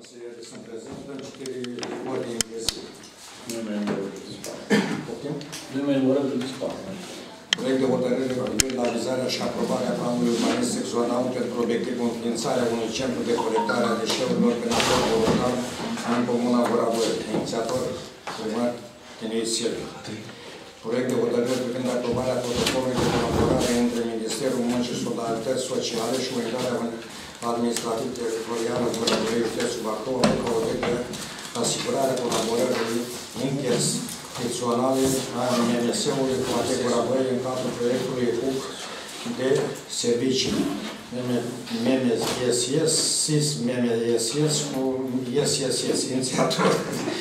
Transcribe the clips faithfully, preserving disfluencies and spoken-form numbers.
consilieri sunt prezenți, dăm citirii ordinii de zi. Nu mai îmbrăcă de spate. Poftim? Nu mai îmbrăcă de spate. Proiect de hotărâre privind realizarea și aprobarea planului urbanistic zonal pentru obiectivul înființarea unui centru de colectare a deșeurilor pe natur voluntar în comuna Goravăi. Inițiator primar Tinei Silviu. Proiect de hotărâre privind aprobarea protocolului de colaborare între Ministerul Muncii și Solidarități Sociale și Unitatea Administrativ-Teritorială Goravăi, județul Bacău, pentru obiectul asigurarea colaborării interinstituționale a M M S-ului cu A T Goravăi în cadrul proiectului E P U C de servicii M M S S, S I S M M S S cu S S S, inițiator.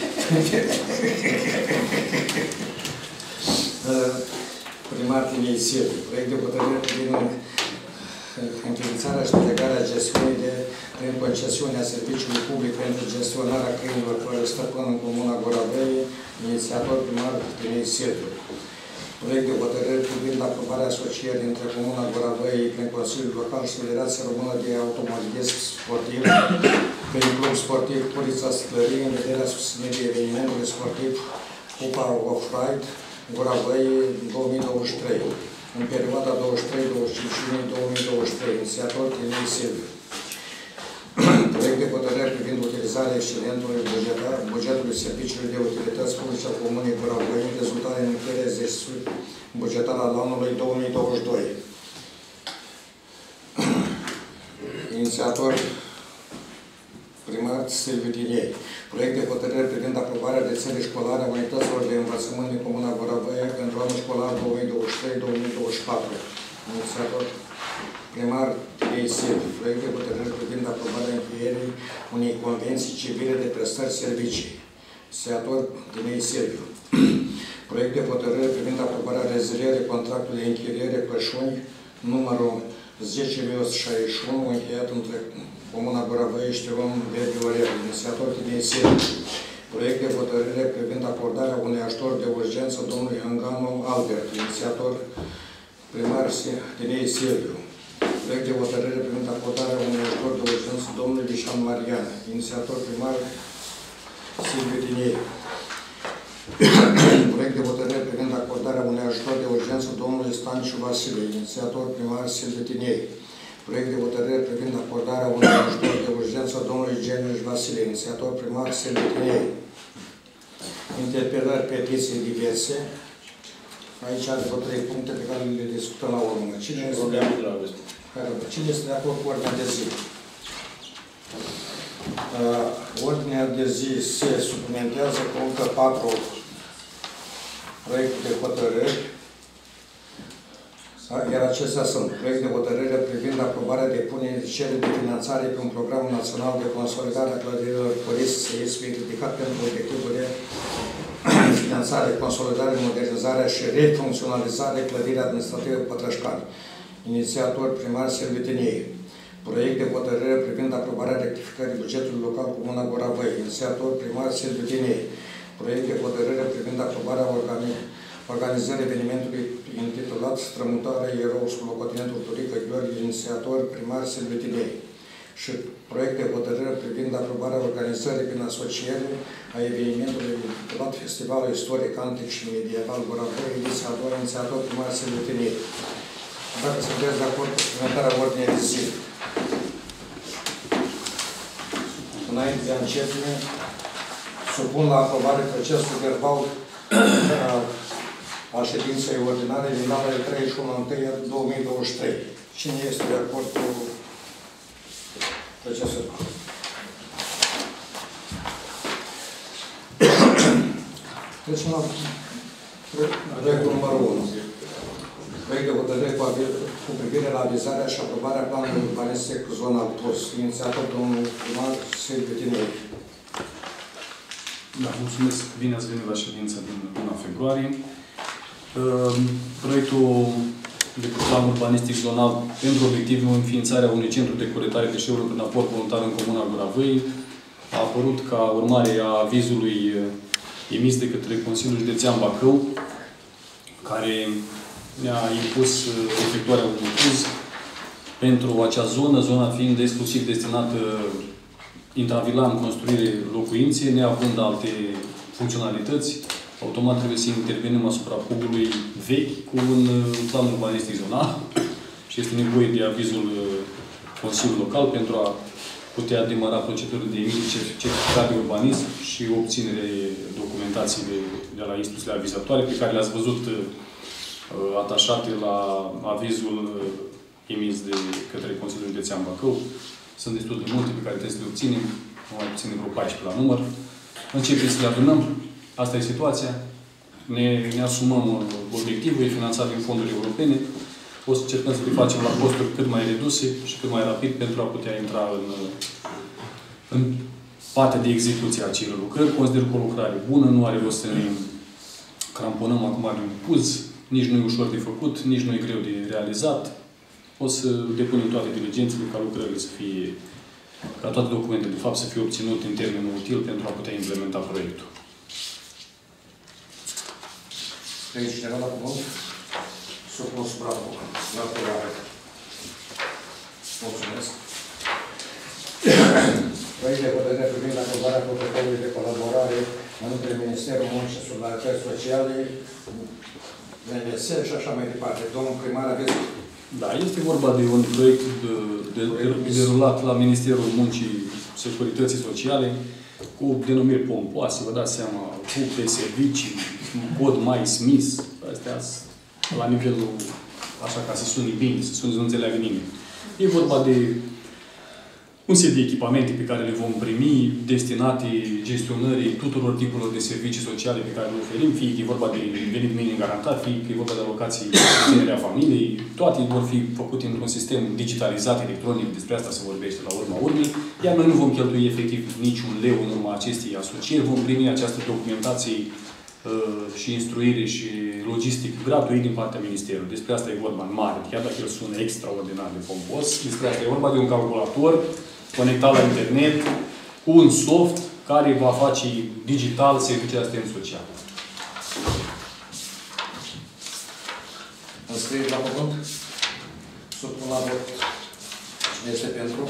Primar Tinei Silviu. Proiect de hotărâre privind înființarea și delegarea gestiunii de prin concesiunea serviciului public pentru gestionarea câinilor fără stăpân în comuna Goravăi, inițiator primar Tinei Silviu. Proiect de hotărâre privind aprobarea asocierii între comuna Goravăi prin Consiliul Local și Federația Română de Automobilism Sportiv prin club sportiv Purița Sticlării în vederea susținerii evenimentului sportiv Cupa Off-Ride Goravăi două mii douăzeci și trei, în perioada douăzeci și trei douăzeci și cinci iunie două mii douăzeci și trei, inițiator Tinei Silviu. Proiect de hotărâre privind utilizarea excelentului bugetar, bugetului serviciului de utilități publice al Comunei Goravăi, rezultarea în încheierea exercițiului bugetar al anului două mii douăzeci și doi. Inițiator primar Silviu Tinei. Proiect de hotărâre privind aprobarea rețelei școlare a unităților de învățământ din Comuna Goravăi pentru anul școlar două mii douăzeci și trei două mii douăzeci și patru. Inițiator primar Tinei Silviu. Proiect de hotărâre privind aprobarea încheierii unei convenții civile de prestări servicii. Inițiator Tinei Silviu. Proiect de hotărâre privind aprobarea rezilierii contractului de închiriere Cășuni numărul zece mii o sută șaizeci și unu, încheiat între Comuna Goravăi și Tion Verdi Orel, inițiator Tinei Silviu. Proiect de hotărâre privind acordarea unui ajutor de urgență domnului Hânganu Albert, inițiator primar Tinei Silviu. Proiect de hotărâre privind acordarea unui ajutor de urgență domnului Lișan Marian, inițiator primar Silviu Tinei. Proiect de hotărâre privind acordarea unui ajutor de urgență domnului Stanciu Vasile, inițiator primar Silviu Tinei. Proiect de hotărâre privind acordarea unui ajutor de urgență domnului Geniuș Vasile, inițiator primar Silviu Tinei. Interpelări, petiții diverse. Aici are vreo trei puncte pe care le discutăm la urmă. Cine este de acord? Cine este de acord cu ordinea de zi? Uh, ordinea de zi se suplimentează cu încă patru proiecte de hotărâri, iar acestea sunt proiect de hotărâre privind aprobarea depunerii de cereri de finanțare pe un program național de consolidare a clădirilor cu risc seismic ridicat pentru obiectivul de finanțare, consolidare, modernizare și refuncționalizare clădirii administrative Pătrășcani. Inițiator primar Silviu Tinei. Proiect de hotărâre privind aprobarea rectificării bugetului local Comuna Goravăi. Inițiator primar Silviu Tinei. Proiect de hotărâre privind aprobarea organi organizării evenimentului intitulat Strămutarea ierou sub locotenentul Turică Gheorghe, inițiator primar Silviu Tinei. Și proiect de hotărâre privind aprobarea organizării prin asociere a evenimentului intitulat Festivalul Istoric Antic și Medieval Goravăi, inițiator, inițiator primar Silviu Tinei. Dacă sunteți de acord cu suplimentarea ordinei de zi. Înainte de a începe, supun la aprobare procesul verbal al ședinței ordinare din data de treizeci și unu ianuarie două mii douăzeci și trei. Cine este de acord cu procesul? Trecem la proiectul numărul unu. Proiect de hotărâre cu privire la avizarea și aprobarea planului urbanistic zonal plus. Inițiator domnul primar Silviu Tinei. Da, mulțumesc. Bine ați venit la ședința din luna februarie. Proiectul de plan urbanistic zonal pentru obiectivul înființarea unui centru de colectare deșeurilor prin aport voluntar în Comuna Goravăi a apărut ca urmare a avizului emis de către Consiliul Județean Bacău, care ne-a impus efectuarea unui uz pentru acea zonă, zona fiind exclusiv destinată intravilan construire locuințe, neavând alte funcționalități, automat trebuie să intervenim asupra pugului vechi cu un plan urbanistic zonal și este nevoie de avizul Consiliului Local pentru a putea demara procedurile de emitere certificat de urbanism și obținere documentației de, de la instituțiile avizatoare pe care le-ați văzut uh, atașate la avizul uh, emis de către Consiliul Județean Bacău. Sunt destul de multe pe care trebuie să le obținem, mai puțin vreo paisprezece la număr. Începem să le adunăm. Asta e situația. Ne, ne asumăm obiectivul, e finanțat din fonduri europene. O să încercăm să le facem la costuri cât mai reduse și cât mai rapid pentru a putea intra în, în partea de execuție a acelor lucrări. Consider că o lucrare bună, nu are rost să ne cramponăm acum de un puz, nici nu e ușor de făcut, nici nu e greu de realizat. O să depunem toate diligențele ca lucrările să fie, ca toate documentele de fapt să fie obținute în termenul util pentru a putea implementa proiectul. Trece cineva la cuvânt? Supun supra la aprobare. Mulțumesc. Proiect de hotărâre privind aprobarea protocolului de colaborare între Ministerul Muncii și Solidarității Sociale, M M S și așa mai departe. Domnul primar, aveți... Da, este vorba de un proiect de, de, de, derulat la Ministerul Muncii și Securității Sociale cu denumiri pompoase, vă dați seama, cu pe servicii, cod mai smis, astea la nivelul, așa ca să suni bine, să suni, să nu înțeleagă nimeni. E vorba de un set de echipamente pe care le vom primi, destinate gestionării tuturor tipurilor de servicii sociale pe care le oferim, fie că e vorba de venit minim garantat, fie că e vorba de alocații de susținere a familiei, toate vor fi făcute într-un sistem digitalizat, electronic, despre asta se vorbește la urma urmei, iar noi nu vom cheltui efectiv niciun leu în urma acestei asocieri, vom primi această documentație și instruire și logistic gratuit din partea Ministerului. Despre asta e vorba în mare, chiar dacă el sună extraordinar de pompos. Despre asta e vorba de un calculator conectat la internet cu un soft care va face digital serviciul de asistență socială. Înscrieți la cuvânt? Supun la vot. Cine este pentru?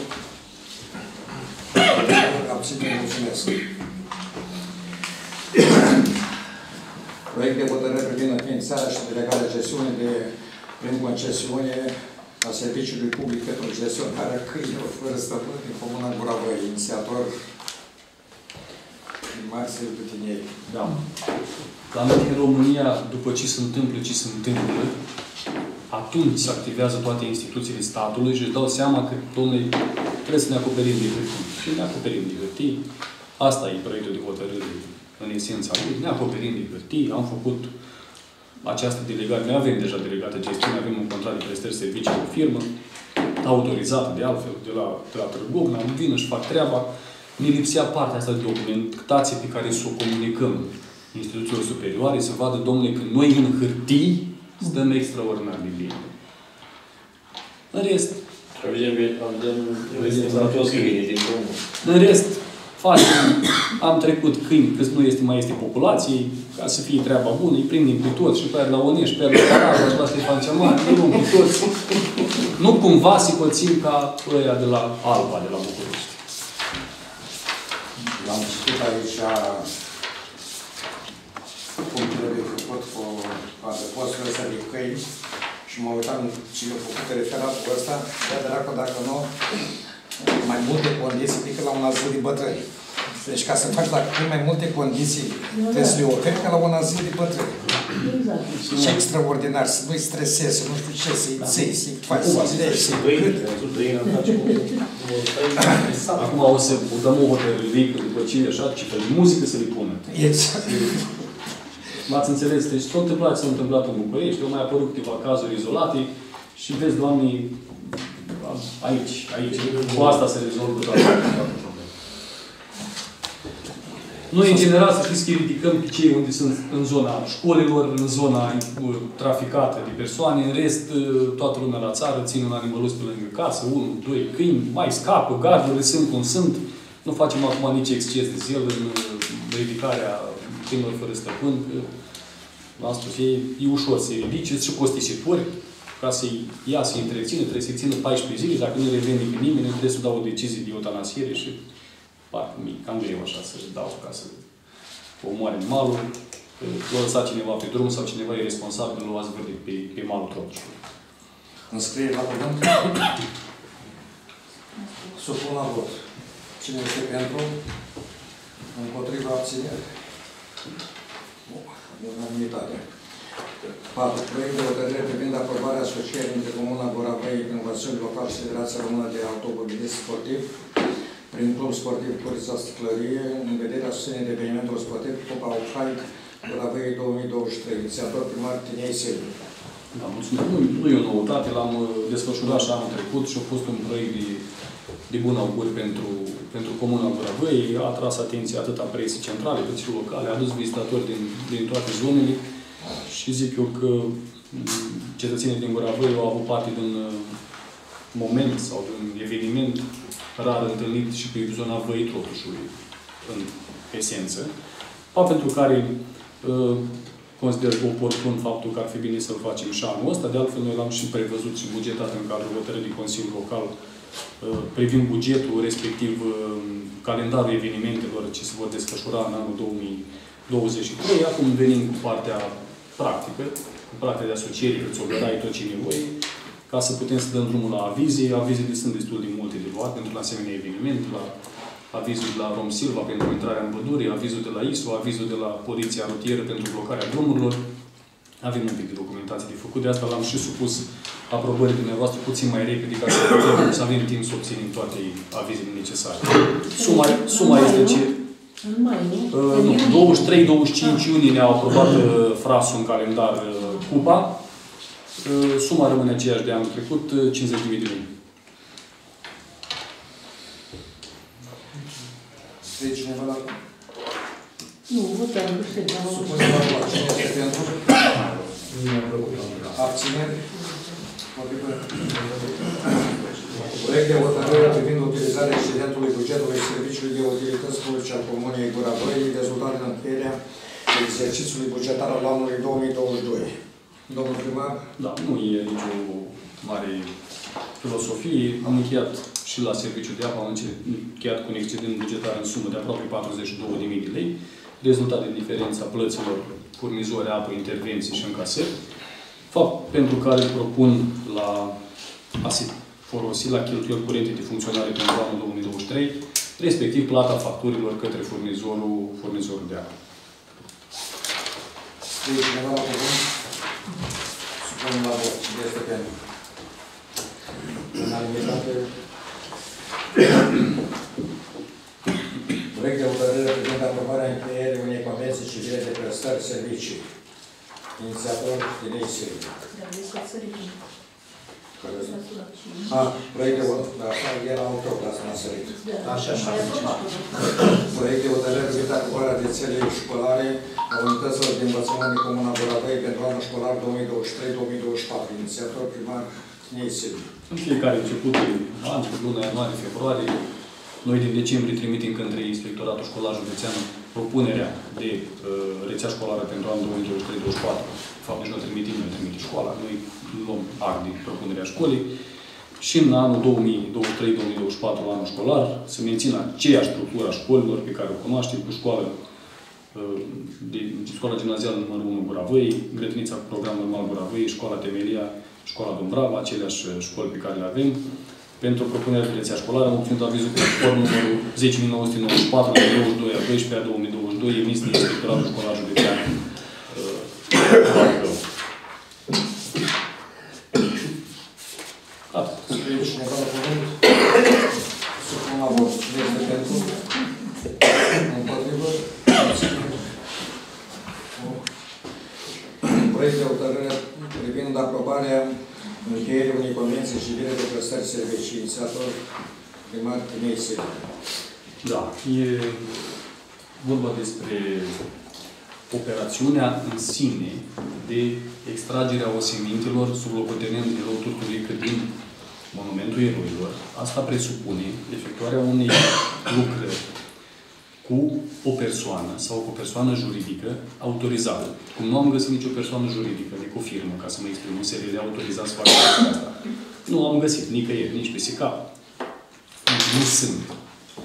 Abținere, mulțumesc. Proiect de hotărâre privind înființarea și delegarea gestiunii de prin concesiune a serviciului public pentru gestionarea câinilor fără stăpân din Comuna Gura Văii, inițiator Marcel Butinei. Da. La noi în România, după ce se întâmplă ce se întâmplă, atunci se activează toate instituțiile statului și își dau seama că, domnule, trebuie să ne acoperim de hârtii. Și ne acoperim de hârtii. Asta e proiectul de hotărâre în esența lui. Ne acoperim de hârtii. Am făcut această delegare. Noi avem deja delegată gestiune, avem un contract de prestări servicii cu firmă, autorizată de altfel, de la, de la Târgovna, vină și fac treaba. Ne lipsea partea asta de documentație pe care să o comunicăm instituțiilor superioare, să vadă, domnule, că noi în hârtii stăm extraordinar de bine. În rest, în rest, facem, am trecut câini, că nu este, mai este populație, ca să fie treaba bună, îi prindem pe toți, și pe aia la Onești, pe aia la Caraja, și la Ștefan cea Mare, îi luăm pe toți. Nu cumva să pățim ca ăia de la Alba, de la București. L-am citit aici cum trebuie făcut cu adăpostul ăsta de câini și mă uitam cine a făcut referatul ăsta, de dracu, dacă nu, mai multe condiții decât la un azil de bătrâni. Deci ca să faci la câini mai multe condiții, trebuie să le oferi ca la un azil de bătrâni. Și extraordinar, să nu-i stresezi, să nu știu ce, să-i ții, să-i faci, să-i legi, să-i cât. Acum o să dăm o hotărâre după ce așa, ce fel de muzică să le pună. Exact. M-ați înțeles? Deci s-a întâmplat ce s-a întâmplat în București, au mai apărut câteva cazuri izolate și vezi, Doamne, aici, aici, cu asta se rezolvă toată problema. Noi, în general, să știți că ridicăm pe cei unde sunt în zona școlilor, în zona traficată de persoane, în rest, toată lumea la țară ține un animăluț pe lângă casă, unul, doi câini, mai scapă, gardurile sunt cum sunt. Nu facem acum nici exces de zel în ridicarea câinilor fără stăpân, că la spus, e, e ușor să-i ridice, și costisitori, ca să-i ia, să-i întrețină, trebuie să-i țină paisprezece zile, dacă nu revende pe nimeni, trebuie să dau o decizie de eutanasiere și parc mic, cam greu așa să-și dau ca să omoare malul. L-a lăsat cineva pe drum sau cineva e responsabil, l-a zvârlit pe, pe malul Trotușului. Înscriere la cuvânt? Supun la vot. Cine este pentru? Împotriva abținere? Unanimitate. patru. Proiect de hotărâre privind aprobarea asocierii între Comuna Gura Văii prin Consiliul Local și Federația Română de Automobilism Sportiv prin Club Sportiv Curița Sticlărie în vederea susținerii evenimentului sportiv Cupa Outright Gura Văii două mii douăzeci și trei. Inițiator primar Tinei Silviu. Da, mulțumesc. Nu, nu e o noutate, l-am desfășurat și anul trecut și a fost un proiect de, de bun augur pentru, pentru Comuna Gura Văii. A atras atenția atât a presii centrale cât și locale, a adus vizitatori din, din toate zonele și zic eu că cetățenii din Gura Văii au avut parte din moment sau din eveniment rar întâlnit și pe zona Văii Trotușului, în esență. Pa pentru care uh, consider oportun faptul că ar fi bine să-l facem și anul ăsta. De altfel, noi l-am și prevăzut și bugetat în cadrul hotărârii de Consiliul Local uh, privind bugetul, respectiv uh, calendarul evenimentelor ce se vor desfășura în anul două mii douăzeci și trei. Acum venim cu partea practică, cu partea de asociere, că ți-o gărai tot ce e nevoie, ca să putem să dăm drumul la avize. Avizele sunt destul de multe de luat pentru un asemenea eveniment, la avizul de la Rom Silva pentru intrarea în pădure, avizul de la I S O, avizul de la Poliția Rutieră pentru blocarea drumurilor. Avem un pic de documentație de făcut, de asta l-am și supus aprobării dumneavoastră puțin mai repede, ca să putem să avem timp să obținem toate avizele necesare. Suma, suma este ce... În mai, nu? Uh, nu, douăzeci și trei douăzeci și cinci iunie ne-au aprobat uh, frasul în calendar uh, Cupa. Uh, suma rămâne aceeași de anul trecut, uh, cincizeci de mii de lei. Scrie cineva la... Nu, votăm cu ședea. Supune la vot. Cine este pentru? Abțineri? Proiect de hotărâre privind utilizarea excedentului bugetului Serviciului de Utilități Publice al Comunei Gura Văii, rezultat din încheierea exercițiului bugetar al anului două mii douăzeci și doi. Domnul primar? Da, nu e nicio mare filosofie. Am încheiat și la Serviciul de Apă, am încheiat cu un excedent bugetar în sumă de aproape patruzeci și două de mii de lei, rezultat din diferența plăților furnizori, apă, intervenții și încasări, fapt pentru care îl propun la a se folosi la cheltuieli curente de funcționare pentru anul două mii douăzeci și trei, respectiv plata facturilor către furnizorul, furnizorul de apă. Scrie cineva la cuvânt? Supunem la vot. Cine este pentru? Unanimitate. Proiect de hotărâre privind aprobarea încheierii unei convenții civile de prestări servicii. Inițiator Tinei Silviu. A, proiect de hotărâre. Da, așa era un tău, dar s-a sărit. Așa, așa. Proiect de hotărâre privind aprobarea rețelei școlare a unităților de învățământ de Comuna Gura Văii pentru anul școlar două mii douăzeci și trei două mii douăzeci și patru. Inițiator primar Tinei Silviu. În fiecare început de an, luna ianuarie, februarie, noi din decembrie trimitem către Inspectoratul Școlar Județean propunerea de uh, rețea școlară pentru anul două mii douăzeci și trei douăzeci și patru. De fapt, nici nu trimitem, noi trimite școala. Noi luăm act de propunerea școlii. Și în anul două mii douăzeci și trei două mii douăzeci și patru, anul școlar, să mențină aceeași structură a școlilor pe care o cunoaștem, cu școală uh, de școala gimnazială numărul unu Gura Văii, grădinița cu program normal Gura Văii, școala Temelia, școala Dumbrava, aceleași școli pe care le avem. Pentru propunerea de rețea școlară am obținut avizul conform numărul zece mii nouă sute nouăzeci și patru de douăzeci și doi a doisprezece a două mii douăzeci și doi, emis de Inspectoratul Școlar Județean Bacău. Atât. Scrie cineva la cuvânt? Supun la vot. Cine este pentru? Împotrivă? Proiect de hotărâre privind aprobarea încheierii unei convenții civile de prestări servicii. Inițiator primar Tinei Silviu. Da, e vorba despre operațiunea în sine de extragerea osemintelor sub locotenent de rău Turturică din Monumentul Eroilor. Asta presupune efectuarea unei lucrări cu o persoană sau cu o persoană juridică autorizată. Cum nu am găsit nicio persoană juridică, nici o firmă, ca să mă exprim, un serie de autorizați să facă asta. Nu am găsit nicăieri, nici pe S I C A P. Nu sunt.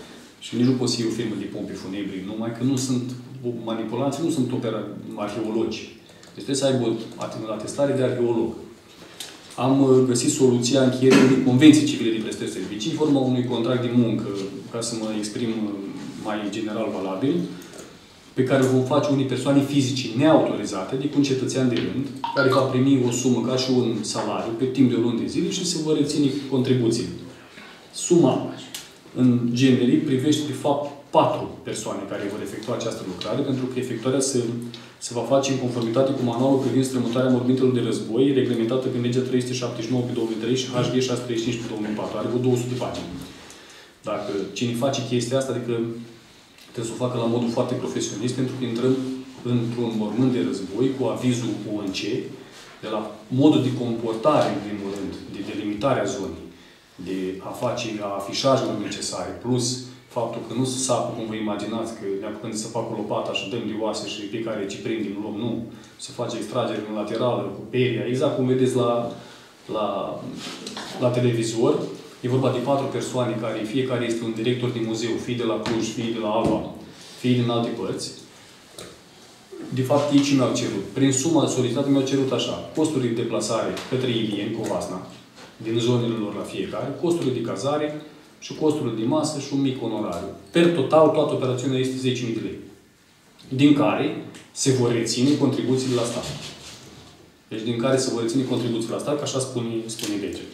Și nici nu pot să iei o firmă de pompe funebri, numai că nu sunt manipulanți, nu sunt opera, arheologi. Deci trebuie să aibă o atestare de arheolog. Am găsit soluția încheierii unei convenții civile de prestări servicii, în forma unui contract de muncă, ca să mă exprim mai general valabil, pe care îl vom face unei persoane fizice neautorizate, de un cetățean de rând, care va primi o sumă ca și un salariu pe timp de o lună de zile și se vor reține contribuții. Suma, în general, privește, de fapt, patru persoane care vor efectua această lucrare, pentru că efectuarea se, se va face în conformitate cu manualul privind strămutarea mormintelor de război, reglementată prin legea trei sute șaptezeci și nouă pe două mii trei și H G șase sute treizeci și cinci pe două mii patru. Are vreo două sute de pagini. Dacă cine face chestia asta, adică trebuie să o facă la modul foarte profesionist, pentru că intrăm într-un mormânt de război cu avizul O N C, de la modul de comportare, în primul rând, de delimitarea zonei, de a face a afișajelor necesare, plus faptul că nu se sapă, cum vă imaginați, că ne apucăm de să facă o lopată și dăm de oase și fiecare ce prindem, luăm, nu. Se face extragere în laterală, cu peria, exact cum vedeți la, la, la televizor. E vorba de patru persoane care fiecare este un director de muzeu, fie de la Cluj, fie de la Alba, fie din alte părți. De fapt, ei ce mi-au cerut? Prin suma solicitată mi-au cerut așa, costurile de deplasare către Ilieni, Covasna, din zonele lor la fiecare, costurile de cazare și costurile de masă și un mic onorariu. Per total, toată operațiunea este zece mii de lei. Din care se vor reține contribuțiile la stat. Deci din care se vor reține contribuțiile la stat, că așa spune, spune legea.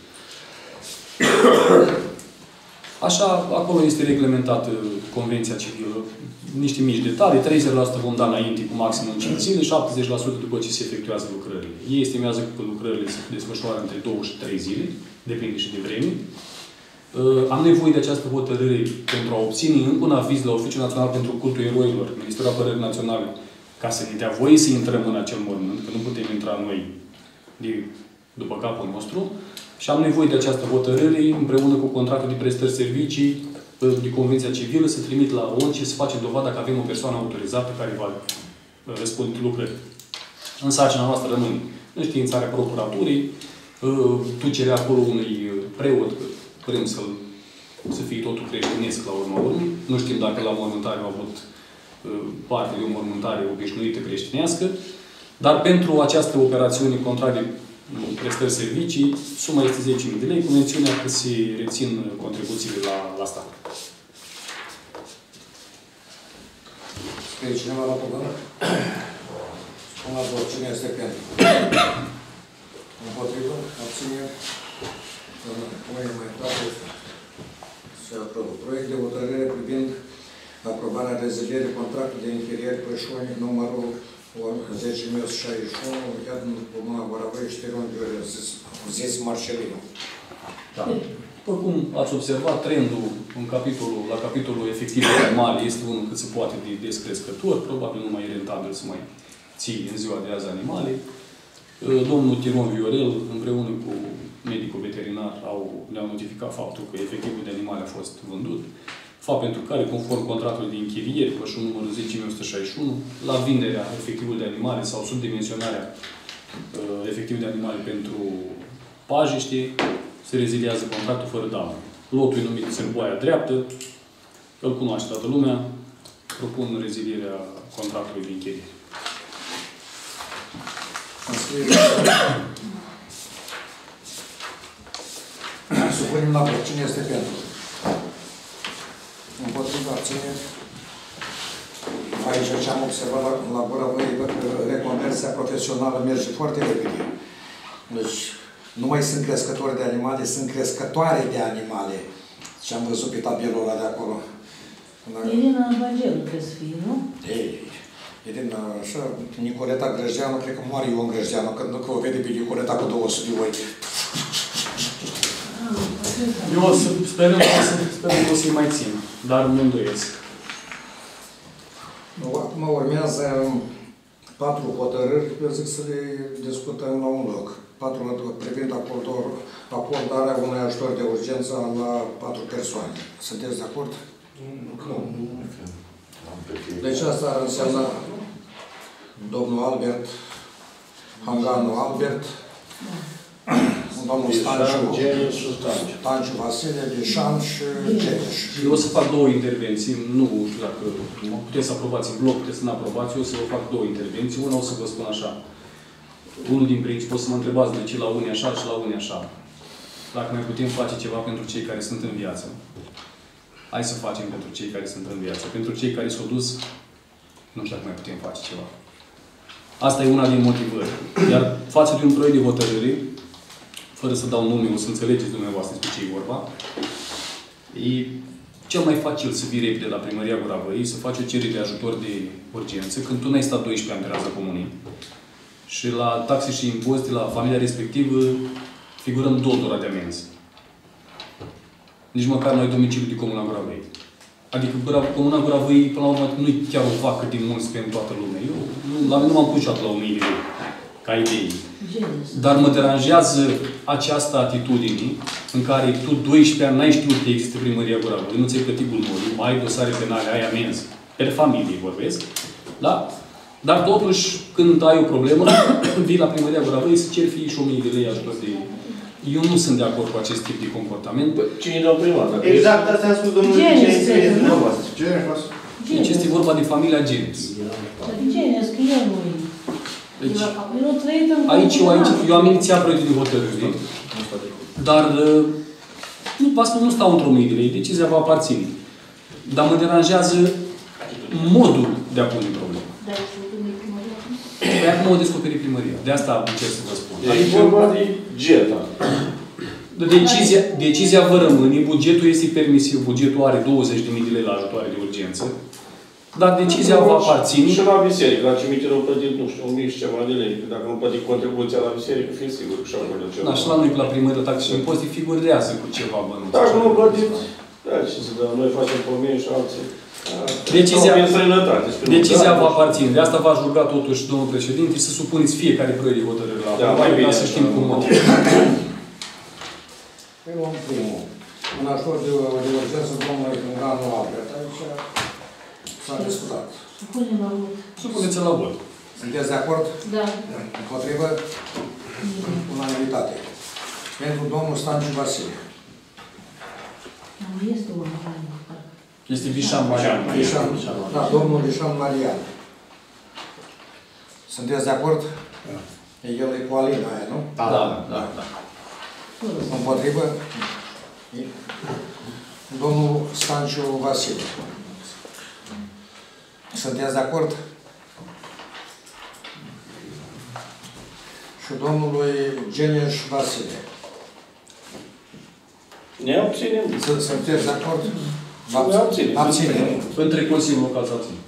Așa, acolo este reglementată Convenția Civilă. Niște mici detalii, treizeci la sută vom da înainte cu maximum cinci zile, șaptezeci la sută după ce se efectuează lucrările. Ei estimează că lucrările se desfășoară între două și trei zile, depinde și de vreme. Am nevoie de această hotărâre pentru a obține încă un aviz la Oficiul Național pentru Cultul Eroilor, Ministerul Apărării Naționale, ca să ne dea voie să intrăm în acel mormânt, că nu putem intra noi de, după capul nostru. Și am nevoie de această hotărâre, împreună cu contractul de prestări servicii, de Convenția Civilă, să trimit la O N C și să facem dovada că avem o persoană autorizată care va răspunde lucrări. În sarcina noastră rămâne înștiințarea procuraturii, ducerea acolo unui preot, că vrem să, să fie totul creștinesc la urma urmei. Nu știm dacă la mormântare au avut parte de o mormântare obișnuită creștinească, dar pentru această operațiune contract de prestări servicii, suma este zece mii de lei, cu mențiunea că se rețin contribuțiile la, la stat. Scrie cineva la cuvânt? Spune la vot, cine este pentru? Împotrivă? Abține? Cum e mai toate? Se aprobă. Proiect de hotărâre privind aprobarea rezilierii contractului de închiriere Pășuni, numărul zece mii o sută șaizeci și unu, iată în Comuna Boravăi, Știron Gheorghe, zis Marcelino. Da. După cum ați observat, trendul în capitolul, la capitolul efectiv de animale este unul cât se poate de descrescător, probabil nu mai e rentabil să mai ții în ziua de azi animale. Domnul Tiron Viorel, împreună cu medicul veterinar, au, ne-au notificat faptul că efectivul de animale a fost vândut. Fapt pentru care, conform contractului de închiriere, pășul numărul zece mii o sută șaizeci și unu, la vinderea efectivului de animale sau subdimensionarea uh, efectivului de animale pentru pajiște, se reziliază contractul fără daună. Lotul e numit Sârboaia Dreaptă, îl cunoaște toată lumea, propun rezilierea contractului de închiriere. Supunem la vot. Cine este pentru? Împotriva, abține. Aici ce am observat la, la Boravăi, reconversia profesională merge foarte repede. Deci, nu mai sunt crescători de animale, sunt crescătoare de animale. Și am văzut pe tabelul ăla de acolo. Irina Bagelu trebuie să fie, nu? Ei, Irina, așa, Nicoleta Grăjeanu, cred că moare Ion Grăjeanu, când o vede pe Nicoleta cu două sute de oi. Eu o să sperăm că o să-i mai țin, dar nu îndoiesc. Acum urmează patru hotărâri, eu zic să le discutăm la un loc. Patru privind acordor, acordarea unui ajutor de urgență la patru persoane. Sunteți de acord? Nu. Deci asta ar însemna domnul Albert, Hanganu Albert, domnul Dișan, Stanciu, Genius și Stanciu. Stanciu Vasile, Dișan și Genius. Eu o să fac două intervenții, nu știu dacă puteți să aprobați în bloc, puteți să nu aprobați, eu o să vă fac două intervenții. Una o să vă spun așa. Unul din principi, o să mă întrebați de ce la unii așa și la unii așa. Dacă mai putem face ceva pentru cei care sunt în viață, hai să facem pentru cei care sunt în viață. Pentru cei care s-au dus, nu știu dacă mai putem face ceva. Asta e una din motivări. Iar față de un proiect de hotărâre, fără să dau nume, o să înțelegeți dumneavoastră despre ce e vorba, e cel mai facil să vii repede la Primăria Gura Văii, să faci o cerere de ajutor de urgență, când tu n-ai stat doisprezece ani pe raza comunei. Și la taxe și impozite, la familia respectivă, figurăm două de amenzi. Nici măcar nu ai domiciliu de Comuna Gura Văii. Adică Comuna Gura Văii, până la urmă, nu e chiar o vacă de mulți pentru toată lumea. Eu la mine nu m-am pușat la o mie de lei, ca idei. Dar mă deranjează această atitudine în care tu doisprezece ani n-ai știut că există Primăria Gura Văii, nu ți-ai plătit bulmorul, mai ai dosare penale, ai amenzi, per familie vorbesc, da? Dar totuși, când ai o problemă, vii la Primăria Gura Văii să ceri fie și o mie de lei ajutor de ei. Eu nu sunt de acord cu acest tip de comportament. Cine dă primar? Exact, asta am spus domnul Genius, Genius, cred, nu? dumneavoastră. Genius. Deci este vorba de familia Genius. Genius, că el nu e. Deci, El a trăit în aici, eu, aici, eu am inițiat proiectul de hotărâre, dar nu, vă spun, nu stau într-o mie de lei, decizia va aparține. Dar mă deranjează modul de a pune problema. Păi acum o descoperi primăria. De asta încerc să vă spun. E vorba de geta. Decizia, decizia vă rămâne, bugetul este permisiv, bugetul are douăzeci de mii de lei la ajutoare de urgență, dar decizia va aparține. Și la biserică, la cimitir au plătit, nu știu, o mie și ceva de lei. Dacă nu plătit contribuția la biserică, fii sigur că și-au plătit ceva. Da, și la noi, la primărie, taxe și impozite, figurează cu ceva bănuți. Dacă nu plătit, da, ce să dă, noi facem pe mie și alții. Decizia, decizia da, va aparține. De asta v-aș ruga totuși, domnul președinte, să supuneți fiecare proiect de hotărâre la da, mai bine să știm cum motiv. Păi luăm primul. În ajutor de, de urgență, domnului Cânganul Albert. Aici s-a discutat. Supunem la vot. Supuneți-l la vot. Sunteți de acord? Da. Împotrivă? Unanimitate. Pentru domnul Stanciu Vasile. Nu este o mare. Este Vișan Marian. Vișan, da, domnul Vișan Marian. Sunteți de acord? Da. El e cu Alina aia, nu? Da, da, da. da. Împotrivă? Domnul Stanciu Vasile. Sunteți de acord? Și domnului Genius Vasile. Ne abținem. Sunteți de acord? Ne abținem. Abținem. Între Consiliul Local să abținem.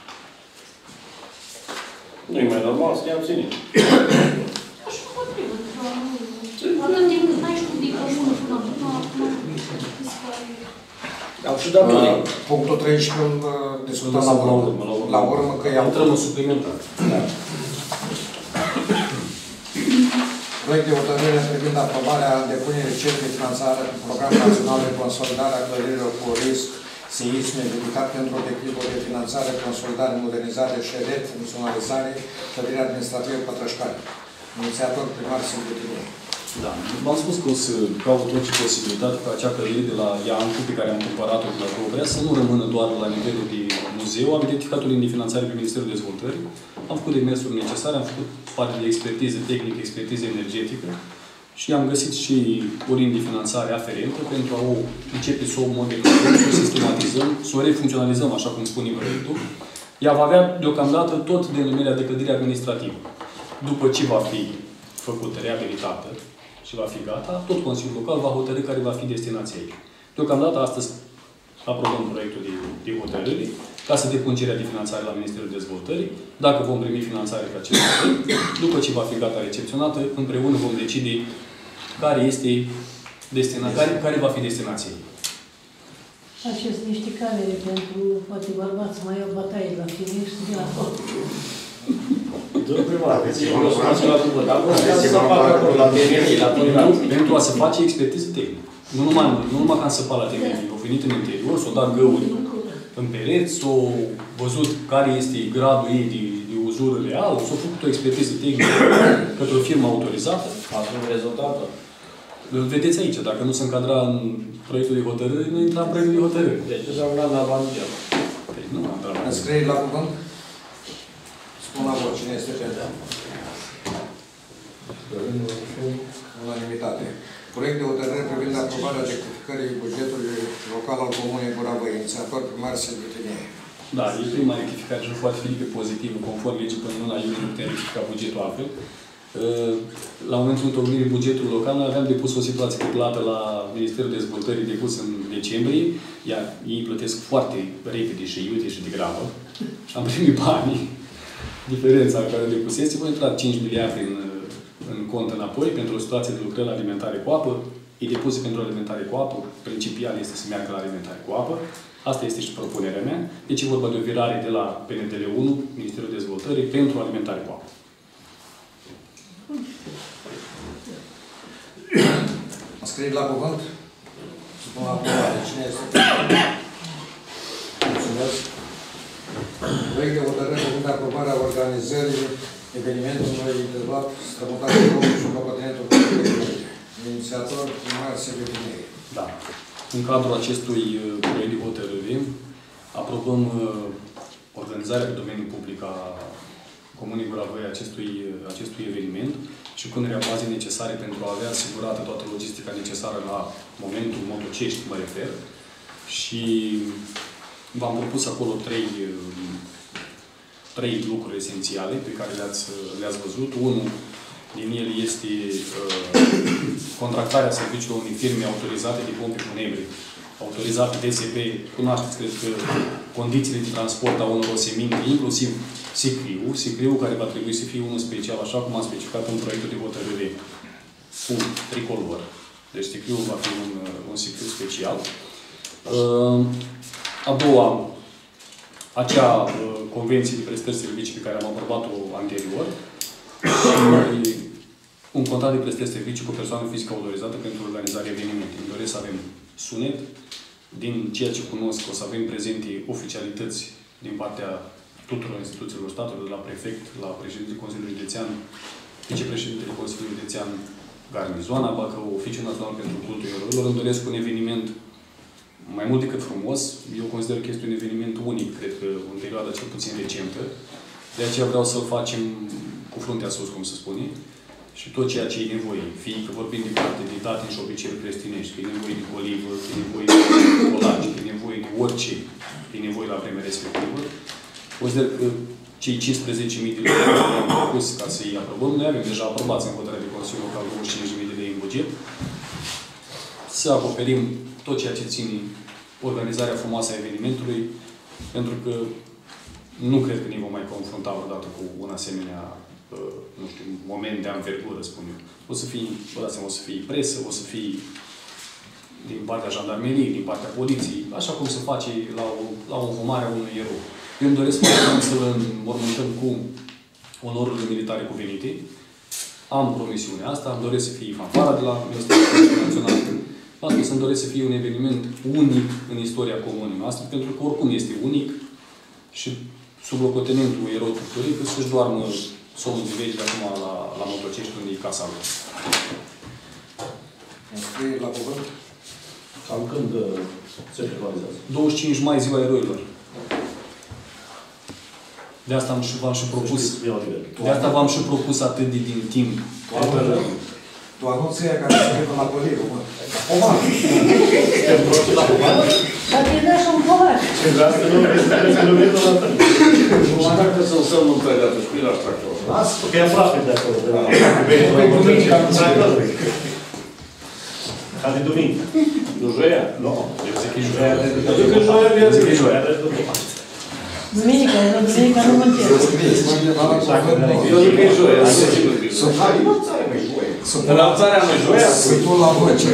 Nu e mai normal să ne abținem. Atât timp cât n-ai știut de comună până acum, Au și dat noi. Punctul treisprezece discutăm la urmă. La urmă că i-am... Intrăm în suplimentar. Proiect de hotărâre privind aprobarea depunerii cer de finanțare cu Program Național de Consolidare a Clădirilor cu risc seismic dedicat pentru obiectivul de finanțare, consolidare, modernizare și refuncționalizare clădirii administrative Pătrășcani. Inițiator primar Silviu. Da. V-am spus că o să caut orice posibilitate ca acea clădire de la Iancu, pe care am cumpărat-o de la Covrea, să nu rămână doar la nivelul de muzeu. Am identificat o linie de finanțare pe Ministerul Dezvoltării. Am făcut demersuri necesare, am făcut parte de expertiză tehnică, expertiză energetică și am găsit și o linie de finanțare aferentă pentru a o începe să o modernizăm, să o sistematizăm, să o refuncționalizăm, așa cum spune proiectul. Ea va avea deocamdată tot denumirea de clădire administrativă. După ce va fi făcută, reabilitată și va fi gata, tot Consiliul Local va hotărî care va fi destinația ei. Deocamdată, astăzi, aprobăm proiectul de, de hotărâre ca să depun cererea de finanțare la Ministerul Dezvoltării. Dacă vom primi finanțare pe acest proiect, după ce va fi gata recepționată, împreună vom decide care este destinația, care, care va fi destinația ei. Faceți niște camere pentru, poate, bărbați mai au bătaie la finish și de acolo. Domnul primar, eu o să mă la după, dar vreau să fac acolo la temerii, la toleranță. Pentru a se face expertiză tehnică. Nu numai, nu numai ca să săpa la temerii. Au venit în interior, s-au dat găuri în pereți, s-au văzut care este gradul ei de, de uzură reală, s-au făcut o expertiză tehnică către o firmă autorizată. Ați un rezultat? Îl vedeți aici. Dacă nu se încadra în proiectul de hotărâre, nu intra în proiectul de hotărâre. Deci deja un an la bandier. Deci nu am dat la Înscrieri la cuvânt? Spun la vot. Cine este pentru? Unanimitate. Proiect de hotărâre privind aprobarea rectificării bugetului local al Comunei Gura Văii. Inițiator primar Silviu Tinie. Da, e prima rectificare și nu poate fi decât pozitivă, conform legii până în luna iulie, nu putem rectifica bugetul altfel. La momentul întocmirii bugetului local, noi aveam depus o situație de plată la Ministerul Dezvoltării depus în decembrie, iar ei plătesc foarte repede și iute și de grabă. Și am primit banii, diferența care depusese, voi intra cinci miliarde în, în cont înapoi pentru o situație de lucrări la alimentare cu apă. E depuse pentru alimentare cu apă, principial este să meargă la alimentare cu apă. Asta este și propunerea mea. Deci e vorba de o virare de la P N D L unu, Ministerul Dezvoltării, pentru alimentare cu apă. Înscrieri la cuvânt? Spun la aprobare. Cine este pentru? Mulțumesc. Proiect de hotărâre privind aprobarea organizării evenimentului întrebat strămutare de România și locotenentul Comunei. Inițiator primar Silviu Tinie. Da. În cadrul acestui proiect de hotărâre, aprobăm organizarea pe domeniul public a Comunei Gura Văii acestui, acestui eveniment și punerea bazei necesare pentru a avea asigurată toată logistica necesară la momentul Motocești, mă refer. Și v-am propus acolo trei, trei lucruri esențiale pe care le-ați le-ați văzut. Unul din ele este uh, contractarea serviciilor unei firme autorizate de pompe funebri, autorizate D S P, cunoașteți, cred că, condițiile de transport a unor oseminte, inclusiv sicriu, sicriu care va trebui să fie unul special, așa cum am specificat în proiectul de hotărâre cu tricolor. Deci sicriul va fi un, un sicriu special. Uh, a doua, acea uh, convenție de prestări servicii pe care am aprobat-o anterior, și un contract de prestări servicii cu persoană fizică autorizată pentru organizarea evenimentului. Îmi doresc să avem sunet. Din ceea ce cunosc, o să avem prezente oficialități din partea tuturor instituțiilor statului, de la prefect, la președintele Consiliului Județean, vicepreședintele Consiliului Județean Garnizoana, Bacău, Oficiul Național pentru Cultul Eroilor. Îmi doresc un eveniment mai mult decât frumos. Eu consider că este un eveniment unic, cred că în perioada cel puțin recentă. De aceea vreau să-l facem cu fruntea sus, cum se spune, și tot ceea ce e nevoie. Fie că vorbim de parte de datin și obiceiuri creștinești, că e nevoie de olivă, că e nevoie de colaci, că e nevoie de orice e nevoie la vremea respectivă. Consider că cei cincisprezece mii de lei care le-am propus ca să-i aprobăm, noi avem deja aprobați în hotărârea de Consiliul Local douăzeci și cinci de mii de lei în buget, să acoperim tot ceea ce ține organizarea frumoasă a evenimentului, pentru că nu cred că ne vom mai confrunta vreodată cu un asemenea, nu știu, moment de anvergură, spun eu. O să fie, vă dați seama, o să fie presă, o să fie din partea jandarmeriei, din partea poliției, așa cum se face la o, la o înhumare a unui erou. Eu îmi doresc să-l înmormântăm cu onorurile militare cuvenite. Am promisiunea asta, îmi doresc să fie fanfara de la Ministerul Național. Asta să-mi doresc să fie un eveniment unic în istoria comunei noastre, pentru că oricum este unic și sub locotenentul erou Tuctoric să-și doarmă somnul de veci de acum la, la Motocești, unde e casa lui. Înscrieri la cuvânt? Cam când se realizează? douăzeci și cinci mai, ziua eroilor. De asta am și, v-am și propus. De asta v-am și propus atât de din timp. Tu anunți aia care se ducă la Poliru, mă. O, mă! Suntem proști la pomană? Dar te dă și un covar. Și de asta nu este să nu vină la tăi. Nu știu dacă să lăsăm întâi atunci, cu el aș tractor. Lasă, că e aproape de acolo. De la ca de duminică. Nu joia? Nu. Eu zic că e joia. Eu zic că joia viață. Eu zic că joia de Duminică, duminică nu mă încerc. Eu zic că e joia. Sunt hai, nu țare mai joia. În alțarea mai joia? Sunt tu la voce.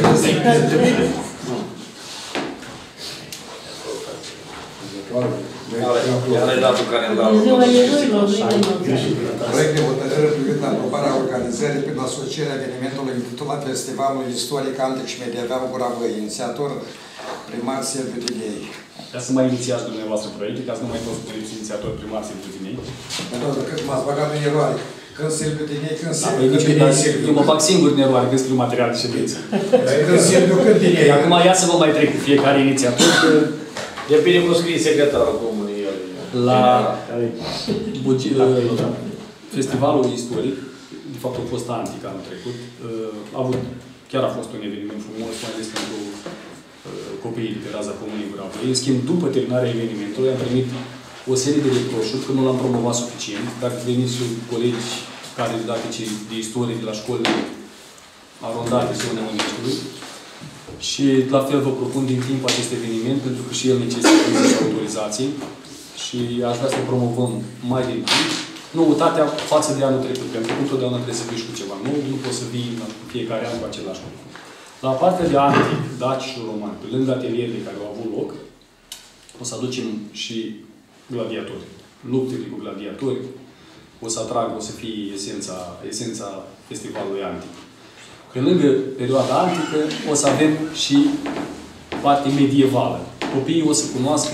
Iar ai dat un calendar. Ziua eroilor, nu-i Proiect de hotărâre privind aprobarea organizării prin asocierea evenimentului intitulat Festivalul Istoric Antic și Medieval Gura Văii. Inițiator primar Silviu Tinie. Ca să mai inițiați dumneavoastră proiecte, ca să nu mai toți inițiatori primar Silviu Tinie. Pentru că m-ați băgat în eroare. Când Silviu din ei, când Da, Silviu, păi când nici din eu, ei Silviu. eu mă fac singur în eroare când scriu material de ședință. Când Silviu, când din ei. Acum ia să vă mai trec cu fiecare inițiator, că Depinde cum scrie secretarul comunei. la buge- la festivalul istoric, de fapt a fost antic anul trecut, a avut, chiar a fost un eveniment frumos, mai ales pentru copiii de pe raza comunei Guravăi. În schimb, după terminarea evenimentului, am primit o serie de reproșuri că nu l-am promovat suficient. Dacă veniți și colegi care didactici de istorie de la școlile arondate zone Măneștiului. Și la fel vă propun din timp acest eveniment, pentru că și el necesită vize și autorizații. Și aș vrea să promovăm mai din timp noutatea față de anul trecut, pentru că întotdeauna trebuie să vii cu ceva nou, nu poți să vii în fiecare an cu același lucru. La partea de antic, daci și roman, pe lângă atelierele care au avut loc, o să aducem și gladiatori. Luptele cu gladiatori o să atragă, o să fie esența, esența festivalului antic. Pe lângă perioada antică, o să avem și partea medievală. Copiii o să cunoască,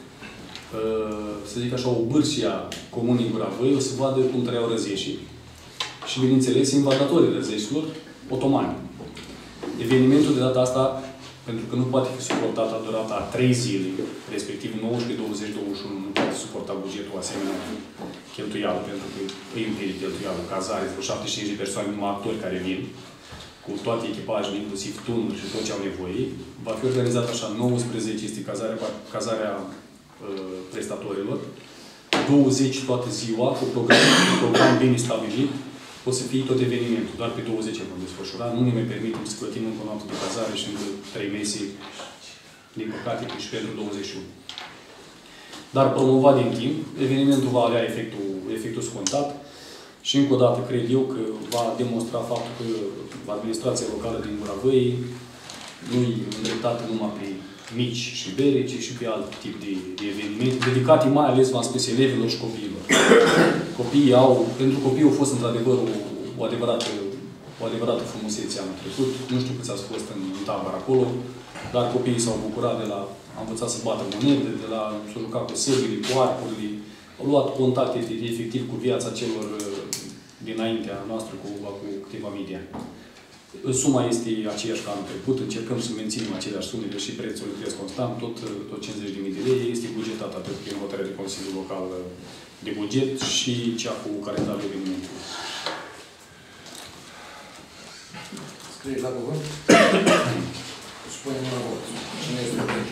să zic așa, o bârșie a comunii Guravăi, o să vadă cum trăiau răzeșii. Și, bineînțeles, invadatorii răzeșilor, otomani. Evenimentul de data asta, pentru că nu poate fi suportat la durata a trei zile, respectiv nouăsprezece, douăzeci, douăzeci și unu, nu poate suporta bugetul asemenea cheltuială, pentru că îi împiri cheltuială, cazare, vreo șaptezeci și cinci de persoane, numai actori care vin, cu toate echipajele, inclusiv tunuri și tot ce au nevoie. Va fi organizat așa, nouăsprezece este cazarea, cazarea uh, prestatorilor, douăzeci toată ziua, cu program, cu program bine stabilit. O să fie tot evenimentul, doar pe douăzeci vom desfășura. Nu ne mai permitem să plătim încă o noapte de cazare și încă trei mese, din păcate, și pentru douăzeci și unu. Dar promovat din timp, evenimentul va avea efectul, efectul scontat și încă o dată cred eu că va demonstra faptul că administrația locală din Guravăi nu-i îndreptată numai pe mici și bere, ci și pe alt tip de, de evenimente, dedicate mai ales, v-am spus, elevilor și copiilor. Copiii au, pentru copii au fost într-adevăr o, o adevărată, o adevărată frumusețe anul trecut. Nu știu câți ați fost în, în tabără acolo, dar copiii s-au bucurat de la, au învățat să bată monede, de la să juca cu săbile, cu arcurile, au luat contact efectiv cu viața celor dinaintea noastră cu, cu câteva mii de ani. Suma este aceeași ca anul trecut, încercăm să menținem aceleași sume, deși prețul cresc constant, tot, tot cincizeci de mii de lei, este bugetat atât prin hotărârea de Consiliul Local de buget și cea cu calendarul evenimentului. Scrie la cuvânt. Spunem la vot. Cine este pentru?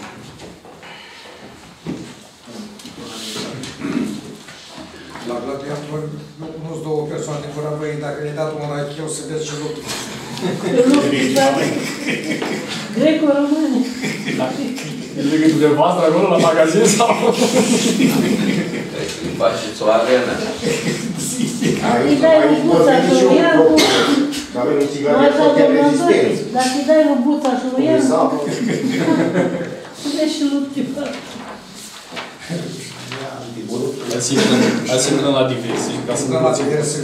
La gladiator, nu-s două persoane din Guravăi, dacă le-ai dat un racheu, să vezi ce luptă. Greco-române. E legăt dumneavoastră acolo la magazin sau? Trebuie să-i faceți o arenă. Îi dai un buța și o ia cu... Avem un țigaret Așa, foarte domnători, rezistent. dacă îi dai un buța și o ia cu... Spune și lupti. Asemenea la diverse. Ca să Suntem la diverse...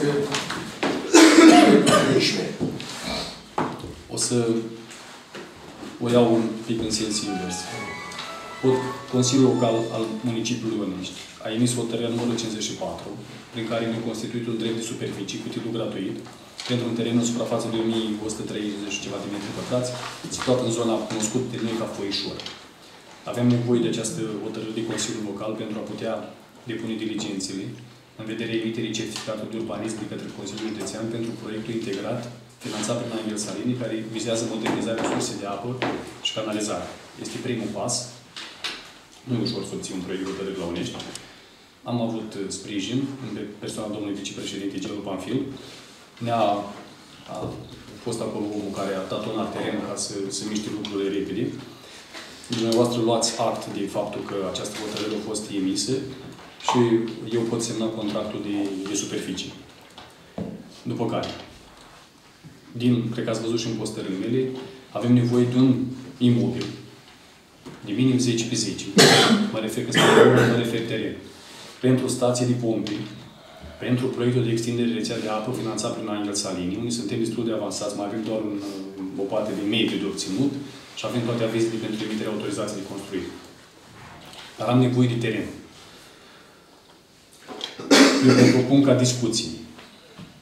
O să o iau un pic în sens invers. Consiliul Local al Municipiului Onești a emis hotărârea numărul cincizeci și patru, prin care ne-a constituit un drept de superficii cu titlu gratuit pentru un teren în suprafață de o mie o sută treizeci și ceva de metri pătrați, situat în zona cunoscută de noi ca Foișor. Avem nevoie de această hotărâre de Consiliul Local pentru a putea depune diligențele în vederea emiterii certificatului de urbanism de către Consiliul Județean pentru proiectul integrat finanțat prin Angel Salini, care vizează modernizarea sursei de apă și canalizare. Este primul pas. Nu e ușor să obții un proiect de hotărâre la Onești. Am avut sprijin în persoana domnului vicepreședinte Gelu Panfil. Ne-a fost acolo omul care a tatonat terenul ca să se miște lucrurile repede. Dumneavoastră luați act de faptul că această hotărâre a fost emisă și eu pot semna contractul de, de superficie. După care, din, cred că ați văzut și în postările mele, avem nevoie de un imobil de minim zece pe zece. Mă refer că mă refer teren. Pentru stații de pompe, pentru proiectul de extindere de rețea de apă finanțat prin Angel Salini, unde suntem destul de avansați, mai avem doar un, o parte de medie de obținut și avem toate avizele pentru emiterea autorizației de construire. Dar am nevoie de teren. Eu vă propun ca discuții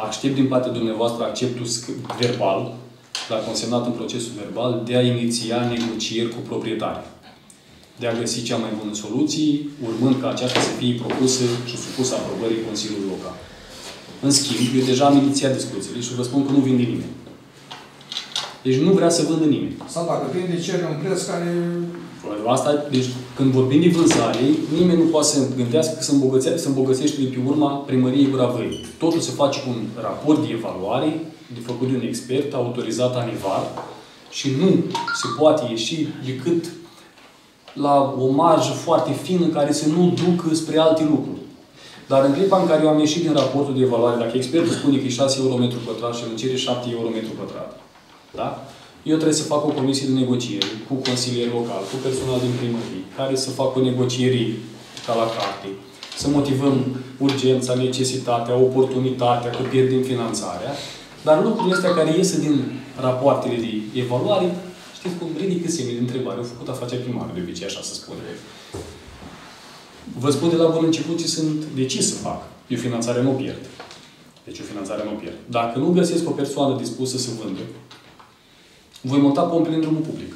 Aștept din partea dumneavoastră acceptul verbal, la consemnat în procesul verbal, de a iniția negocieri cu proprietari. De a găsi cea mai bună soluție, urmând ca aceasta să fie propusă și supusă aprobării Consiliului Local. În schimb, eu deja am inițiat discuțiile și vă spun că nu vinde nimeni. Deci nu vrea să vândă nimeni. Sau dacă vinde, cere un preț care... Asta, deci, când vorbim de vânzare, nimeni nu poate să gândească că se, îmbogățe, se îmbogățește de pe urma primăriei Gura Văii. Totul se face cu un raport de evaluare, de făcut de un expert, autorizat anivar, și nu se poate ieși decât la o marjă foarte fină care să nu ducă spre alte lucruri. Dar în clipa în care eu am ieșit din raportul de evaluare, dacă expertul spune că e șase euro metru pătrat și îmi cere șapte euro metru pătrat, da? Eu trebuie să fac o comisie de negociere cu consilieri locali, cu personal din primărie, care să facă negocieri ca la carte, să motivăm urgența, necesitatea, oportunitatea, că pierdem finanțarea. Dar lucrurile astea care iese din rapoartele de evaluare, știți cum ridică semne de întrebare. Au făcut afaceri primară, de obicei, așa să spune. Vă spun de la bun început ce sunt decis să fac. Eu finanțarea nu o pierd. Deci eu finanțarea nu o pierd. Dacă nu găsesc o persoană dispusă să vândă, voi monta pompele în drumul public.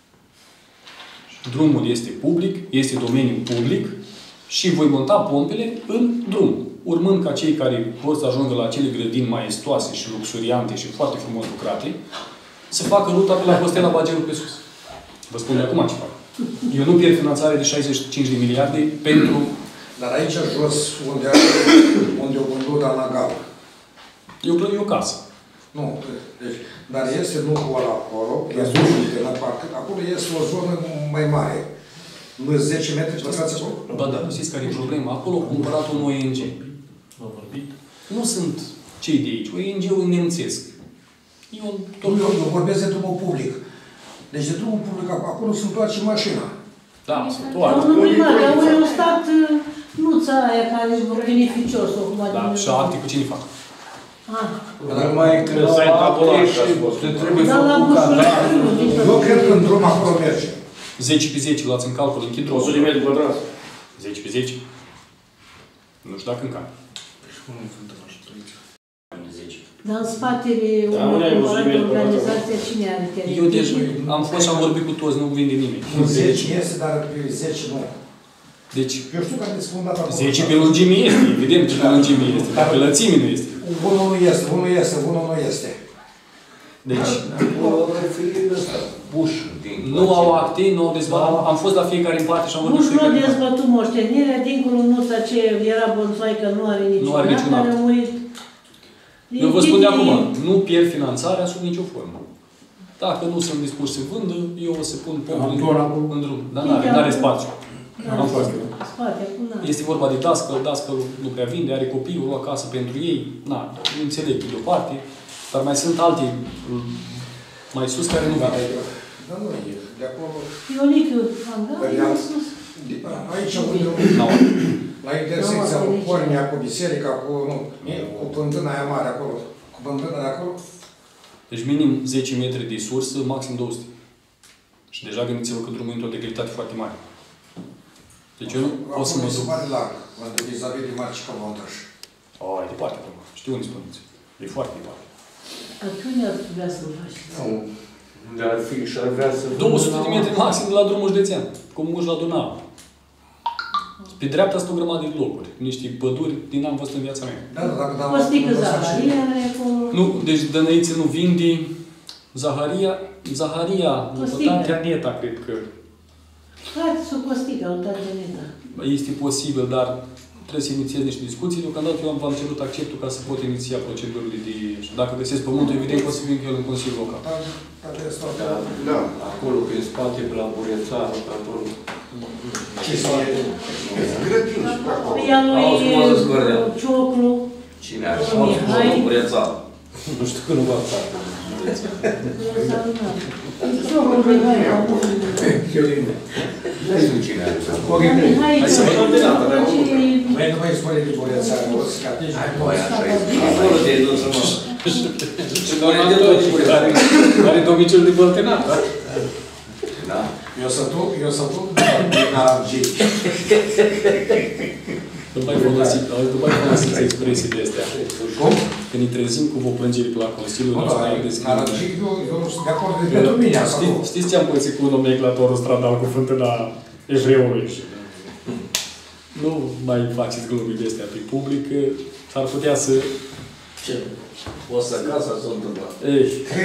Drumul este public, este domeniul public și voi monta pompele în drum. Urmând ca cei care vor să ajungă la acele grădini maestoase și luxuriante și foarte frumos lucrate, să facă ruta pe la Costela Bagerul pe sus. Vă spun de acum ce fac. Eu nu pierd finanțare de șaizeci și cinci de miliarde pentru... Dar aici jos, unde, unde o vândut Anagal. Eu clădi o casă. Nu, deci, dar este lucrul ăla acolo, este la parc, acolo este o zonă mai mare. Nu zece metri pătrați acolo? Ba da, nu știți care e problema? Acolo a cumpărat un O N G. Nu sunt cei de aici. O N G-ul nemțesc. Eu, tot eu, eu vorbesc de drumul public. Deci de drumul public, acolo sunt doar și mașina. Da, sunt doar. Domnul primar, dar unde a stat nuța aia care e beneficios. Da, și acte cu cine fac. Dar mai că s-ai întâmplat și te trebuie făcut ca... Eu cred că în drum acolo merge. zece pe zece, luați în calcul, închid drumul. o sută de metri pătrați. zece pe zece? Nu știu dacă încă. Dar în spatele unui organizație, cine are? Eu deci am fost și am vorbit cu toți, nu vinde nimeni. zece este, dar pe zece nu. Deci, eu știu că am discutat acolo. zece pe lungime este, evident că pe lungime este, dar pe lățime nu este. Unul nu este, unul este, unul nu este. Deci, nu au acte, nu au dezbătut. Am fost la fiecare în parte și am vorbit cu fiecare. Nu a dezbătut moștenirea, dincolo nuța ce era bănțoaică, nu are niciun Nu are niciun act. Eu vă spun de acum, nu pierd finanțarea sub nicio formă. Dacă nu sunt dispuși să vândă, eu o să pun pompele în drum. Dar nu are spațiu. Am fost. Este vorba de dascăl, dascăl nu prea vinde, are copiii, o acasă pentru ei. Na, nu înțeleg pe de-o parte, dar mai sunt alte mai sus care nu vinde. Dar nu e, de acolo... Ionică, hangar, sus. Aici unde... La intersecția cu Pornia, cu biserica, cu, nu, cu pântâna aia mare acolo, cu pântâna de acolo. Deci minim zece metri de sursă, maxim două sute. Și deja gândiți-vă că drumul e într-o declivitate foarte mare. Deci eu nu pot să mă duc... Acolo e larg, vis-a-vis de Marcica Montaș. O, e departe acum. Știu unde spuneți. E foarte departe. Atunci ar vrea să-l faci. Unde ar fi și ar vrea să... două sute de metri maxim de la drumul județean. Cum muși la Dunău. Pe dreapta sunt o grămadă de locuri. Niște păduri din am văzut în viața mea. Da, da, dacă o stică Zaharia acolo. Nu, deci Dănăițe nu vinde. Zaharia, Zaharia, Tatea Neta, cred că. Hai, să o stică, o Tatea Neta. Este posibil, dar trebuie să inițiez niște discuții. Deocamdată eu v-am cerut acceptul ca să pot iniția procedurile de... Dacă găsesc pământul, evident că o să vin el în Consiliul Local. Da, acolo, prin spate, pe la Burețar, pe acolo. Ce spate? Grădini și pe acolo. Ea lui Cioclu. Cine are? Auzi, Burețar. Nu știu că nu v-am stat. Cioclu Mihai. Nu știu cine are. Hai să vedem de data. Mai nu mai spune de Burețar, o să captești. Hai, băi, așa e. Acolo te-ai dus, mă. Și are domiciliul de Băltenat, da? Da. Eu să duc, eu să duc din argint. Nu mai folosiți expresiile astea. Cum? că ne trezim cu vă plângeri la Consiliul Național de Discriminare. Eu nu sunt de acord pentru mine asta. Știți ce am pățit cu nomenclatorul stradal cu fântâna evreului? Nu mai faceți glumii de astea pe public, s-ar putea să... Ce? O să casa s-o întâmplat. Ei.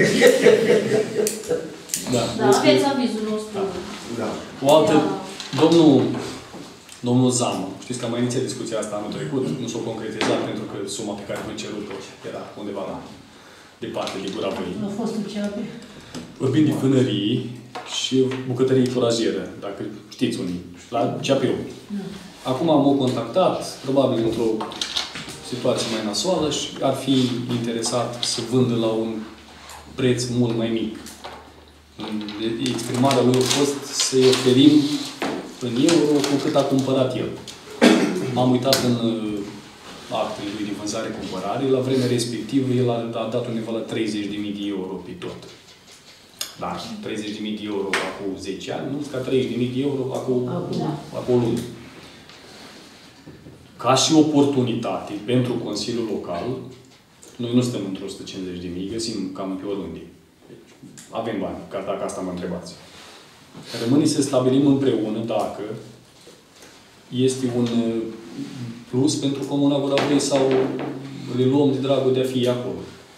Da, Da, aveți avizul nostru. Da. o altă, domnul, domnul Zamă, știți că am mai inițiat discuția asta anul trecut, nu s-a concretizat pentru că suma pe care noi cerut-o era undeva la departe de Gura Văii. A fost în ceapă. Vorbim de fânării și bucătării furajieră, dacă știți unii, la Ceapiu. Acum m-au contactat, probabil într-o situație mai nasoală și ar fi interesat să vândă la un preț mult mai mic. Exprimarea lui a fost să-i oferim în euro cu cât a cumpărat el. M-am uitat în actele lui de vânzare-cumpărare, la vremea respectivă el a, a dat undeva la treizeci de mii de euro pe tot. Dar treizeci de mii de euro acum zece ani, nu ca treizeci de mii de euro acum, acum luni. Ca și oportunitate pentru Consiliul Local, noi nu stăm într-o o sută cincizeci de mii, găsim cam pe oriunde. Avem bani, ca dacă asta mă întrebați. Rămâne să stabilim împreună dacă este un plus pentru Comuna Gura Văii sau le luăm de dragul de a fi acolo.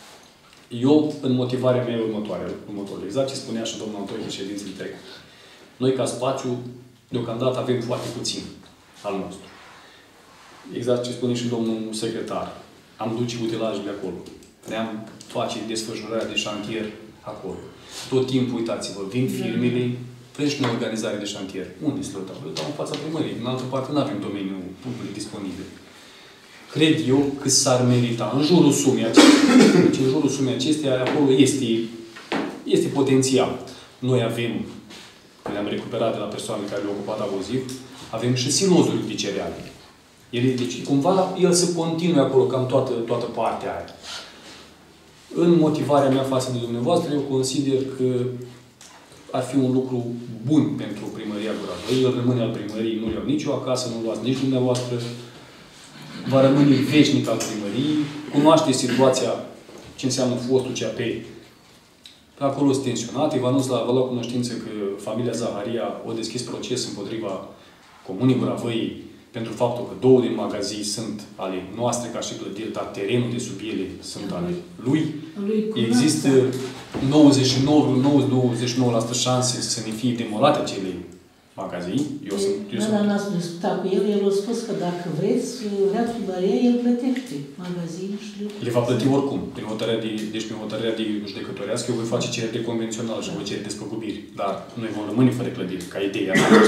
Eu, în motivarea mea următoare, următoare, exact ce spunea și domnul Antonie președinții trec. Noi, ca spațiu, deocamdată avem foarte puțin al nostru. Exact ce spune și domnul secretar. Am duce utilajele acolo. Ne-am face desfășurarea de șantier acolo. Tot timpul, uitați-vă, vin firmele, vrem și noi organizare de șantier. Unde se le dau? Le dau în fața primăriei. În altă parte nu avem domeniul public disponibil. Cred eu că s-ar merita, în jurul sumei acestea, deci în jurul sumei acestea, acolo este, este potențial. Noi avem, le-am recuperat de la persoanele care le-au ocupat abuziv, avem și silozuri de cereale. El, deci, cumva, el să continue acolo cam toată, toată partea aia. În motivarea mea față de dumneavoastră, eu consider că ar fi un lucru bun pentru primăria Gura Văii. El rămâne al primăriei, nu iau nici eu acasă, nu luați nici dumneavoastră. Va rămâne veșnic al primăriei. Cunoaște situația ce înseamnă fostul C A P. Acolo sunt tensionate. V-a luat cunoștință că familia Zaharia a deschis proces împotriva Comunii Gura Văii pentru faptul că două din magazii sunt ale noastre ca și clădiri, dar terenul de sub ele sunt ale lui. lui Există nouăzeci și nouă virgulă nouăzeci și nouă la sută șanse să ne fie demolate acele magazii. Eu sunt, eu da, sunt... dar n-ați discutat cu el, el a spus că dacă vreți, vrea primăria, el plătește magazii și le... Le va plăti oricum. Prin hotărârea de, deci prin hotărârea de judecătorească, eu voi face cerere convențională și voi cere despăgubiri. Dar noi vom rămâne fără clădiri, ca idee.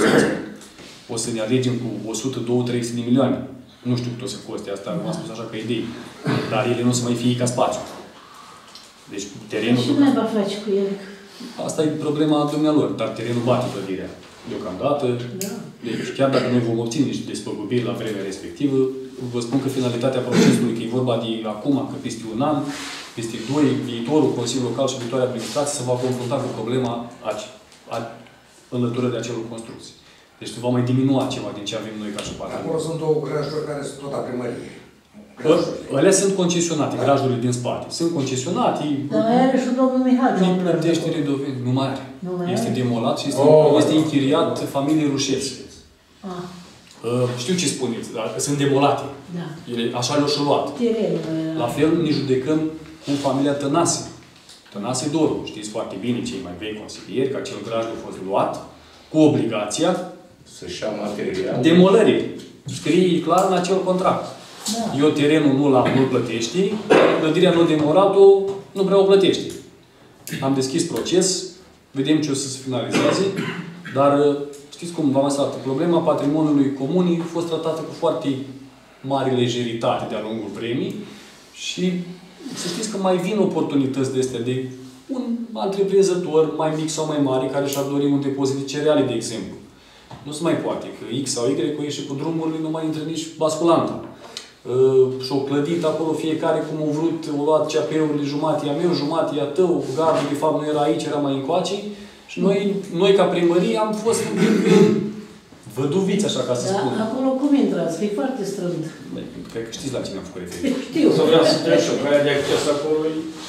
O să ne alegem cu o sută, două sute, trei sute de milioane. Nu știu cât o să coste asta, da. V-am spus așa ca idei. Dar ele nu o să mai fie ca spațiu. Deci terenul... Și mai va face cu el? Asta e problema dumnealor, dar terenul bate clădirea. Deocamdată. Da. Deci chiar dacă noi vom obține niște despăgubiri la vremea respectivă, vă spun că finalitatea procesului, că e vorba de acum, că peste un an, peste doi, viitorul Consiliul Local și viitoarea administrație se va confrunta cu problema a, a înlăturării acelor construcții. Deci va mai diminua ceva din ce avem noi ca și partea. Acolo sunt două grajuri care sunt tot a primăriei. Alea sunt concesionate, da. Grajurile din spate. Sunt concesionate. Dar mai are și domnul Mihai. Nu plătește redoveni. Nu mai are. Nu mai este are? demolat și este, Oh, este închiriat familiei Rușeți. Ah. Uh, știu ce spuneți, dar sunt demolate. Da. Ele, așa le-au și luat. Terenul. La fel ne judecăm cu familia Tănase. Tănase Doru. Știți foarte bine, cei mai vechi consilieri, că acel graj a fost luat cu obligația să-și ia material. demolării. Scrie clar în acel contract. Da. Eu terenul nu l-am, nu-l plătești, clădirea nu demorat-o, nu prea o plătești. Am deschis proces, vedem ce o să se finalizeze, dar știți cum v-am lăsat, problema patrimoniului comunii a fost tratată cu foarte mare lejeritate de-a lungul vremii și să știți că mai vin oportunități de astea de un întreprinzător mai mic sau mai mare care și-ar dori un depozit de cereale, de exemplu. Nu se mai poate, că X sau Y cu ieși cu drumurile, nu mai intră nici basculanta. Uh, și-o clădit acolo fiecare cum au vrut, au luat C A P-urile, jumătate a meu, jumătate a tău, gardul de fapt nu era aici, era mai încoace. Și noi, noi ca primărie am fost un pic văduviți, așa ca să Da, spun. acolo cum intrați? Că e foarte strâmt. Băi, cred că știți la cine am făcut referire. Știu. Să vreau să trec și o caia de acces acolo.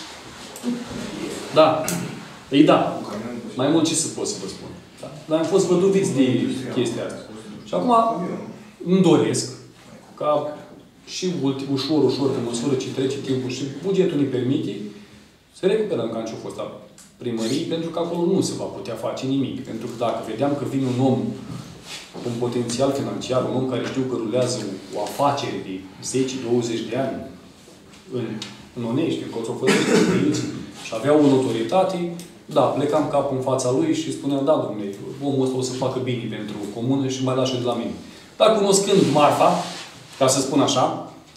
Da. Ei da. Mai mult ce să pot să vă spun. Da. Dar am fost văduviți de chestia asta. Și acum îmi doresc ca și ușor, ușor, pe măsură ce trece timpul și bugetul ne permite, să recuperăm ca ce-a fost la primării, pentru că acolo nu se va putea face nimic. Pentru că dacă vedeam că vine un om cu un potențial financiar, un om care știu că rulează o afacere de zece douăzeci de ani în, în Onești, în Coțofănești, în Tăiți, și avea o notorietate, da, plecam capul în fața lui și spuneam, da, domnule, omul ăsta o să facă bine pentru comună și mai lasă de la mine. Dar cunoscând marfa, ca să spun așa,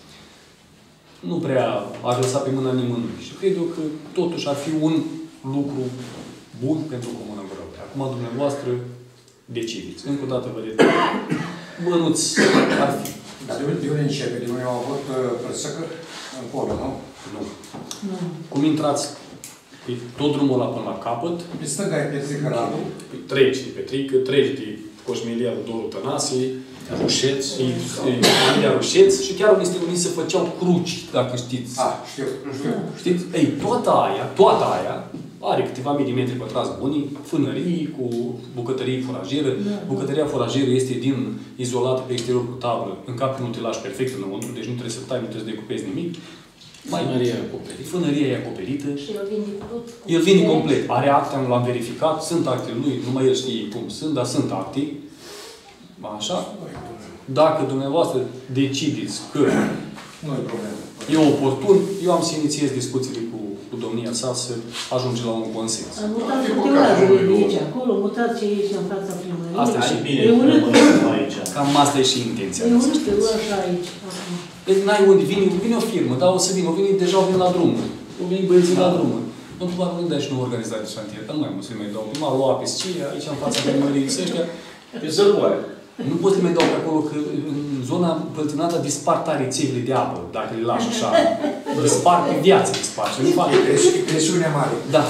nu prea aș lăsa pe mâna nimănui. Și cred eu că totuși ar fi un lucru bun pentru Comuna Gurăvăi. Acum, dumneavoastră, decideți. Încă o dată vă repet. Bănuți ar fi. Dar de unde începe? De unde au avut Prăsăcă? Încolo, nu? Nu. Cum intrați pe tot drumul ăla până la capăt? Pe stânga e Petrică Radu. Treci de Petrică, treci de Coșmelia lui Doru Tănase, Rușeț, Coșmelia Rușeț și chiar unde unii se făceau cruci, dacă știți. Ah, știu, știu. Știți? Ei, toată aia, toată aia, are câteva mii de metri pătrați buni, fânării cu bucătărie furajeră. Da. Bucătăria furajeră este din izolată pe exterior cu tablă. În cap nu te lași perfect înăuntru, deci nu trebuie să tai, nu trebuie să decupezi nimic. Fânăria e acoperită. Fânăria e acoperită. Și el vine tot. El vine complet. Are acte, l-am verificat, sunt actele lui, numai el știe cum sunt, dar sunt acte. Așa? Dacă dumneavoastră decideți că nu e problemă. E oportun, eu am să inițiez discuțiile cu, cu domnia sa să ajungem la un consens. Am mutat futeoarele de aici, acolo, mutați și aici, în fața primăriei. Asta și bine, e urât. Cam asta e și intenția. E urât, e urât așa aici. Deci n-ai unde, vine, vine o firmă, dar o să vină, o vine, deja o vin la drumul. O vin băieții la drumul. Nu probabil nu dai și nu organizare de șantier, că nu mai mult să-i mai dau. M-a luat pe scie, aici în fața primăriei, să ăștia. Pe zăvoare. Nu poți să le mai dau pe acolo, că în zona păltinată dispar tare țevile de apă, dacă le lași așa. Dispar pe viață, dispar. Și nu fac. E presiunea mare. Da.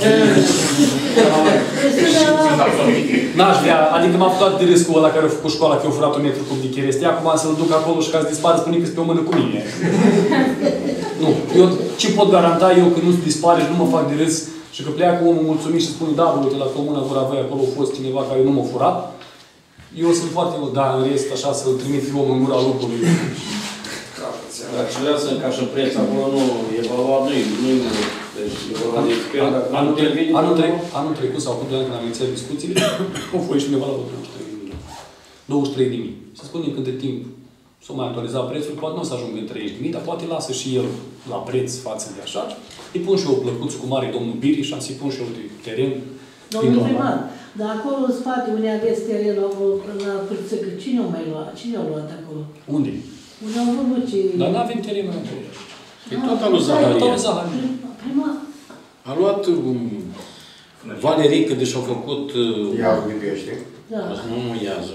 N-aș vrea, adică m-a făcut de râs cu ăla care a făcut școala, că a furat un metru cub de cherestie, acum să-l duc acolo și ca să dispară, spune că-s pe o mână cu mine. Nu. Eu ce pot garanta eu că nu-ți dispare și nu mă fac de râs și că pleacă omul mulțumit și spune, da, bă, uite, la Comuna Gurăvăi acolo a fost cineva care nu m-a furat. Eu sunt foarte mult, dar în rest, așa, să-l trimit omul în gura lucrului. Dar ce vrea să încașă preț, acolo nu, evaluat nu-i, nu-i mult. Deci, e vorba de exper, dacă anul, nu intervine... anul, trec, anul trecut, sau cu doi ani când am inițiat discuțiile, au fost și undeva la douăzeci și trei de mii. douăzeci și trei de mii. Să spunem că de timp s-au mai actualizat prețul, poate nu o să ajungă în treizeci de mii, dar poate lasă și el la preț față de așa. Îi pun și eu o plăcuță cu mare domnul Birișa, să-i pun și eu de teren. Domnul primar, dar acolo în spate, unde aveți terenul, acolo, la Pârțăcă, cine o mai luat? Cine a luat acolo? Unde? Unde au văzut ce... Dar nu avem terenul acolo. E tot al lui Zaharia. Primar. A luat um, Valerică, deși au făcut... Iazul de pește. Da. Nu, nu Iazul.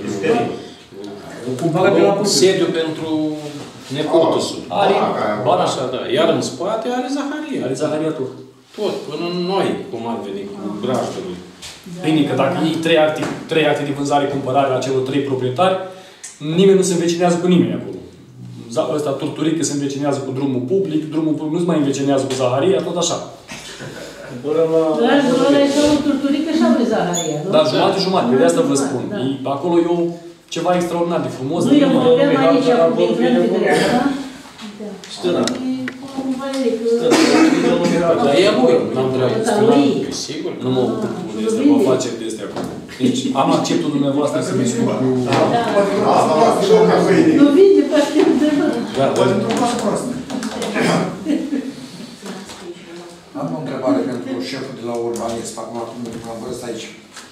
Un sediu pentru nepotul său. Are, bar așa, da. Iar în spate are Zaharia. Are Zaharia tot. Tot, până în noi, cum ar veni, cu grajdul lui. Bine, că dacă iei trei acte, trei acte de vânzare-cumpărare la celor trei proprietari, nimeni nu se învecinează cu nimeni acolo. Ăsta, Turturică, se învecinează cu drumul public, drumul public nu se mai învecinează cu Zaharia, tot așa. Dragul ăla e sau Turturică și au Zaharia, nu? Dar jumate-jumate, de asta vă spun. Acolo e ceva extraordinar de frumos. Nu e o problemă aici, cu intrările de asta. Stâna. Dar e a lui, n-am treabă. Sigur. Nu mă ocup cu este, mă afaceri de astea acum. Deci, am acceptul dumneavoastră să discut cu... Nu vine, poate de mă. Am o întrebare pentru șeful de la urbanism. Acum am văzut aici.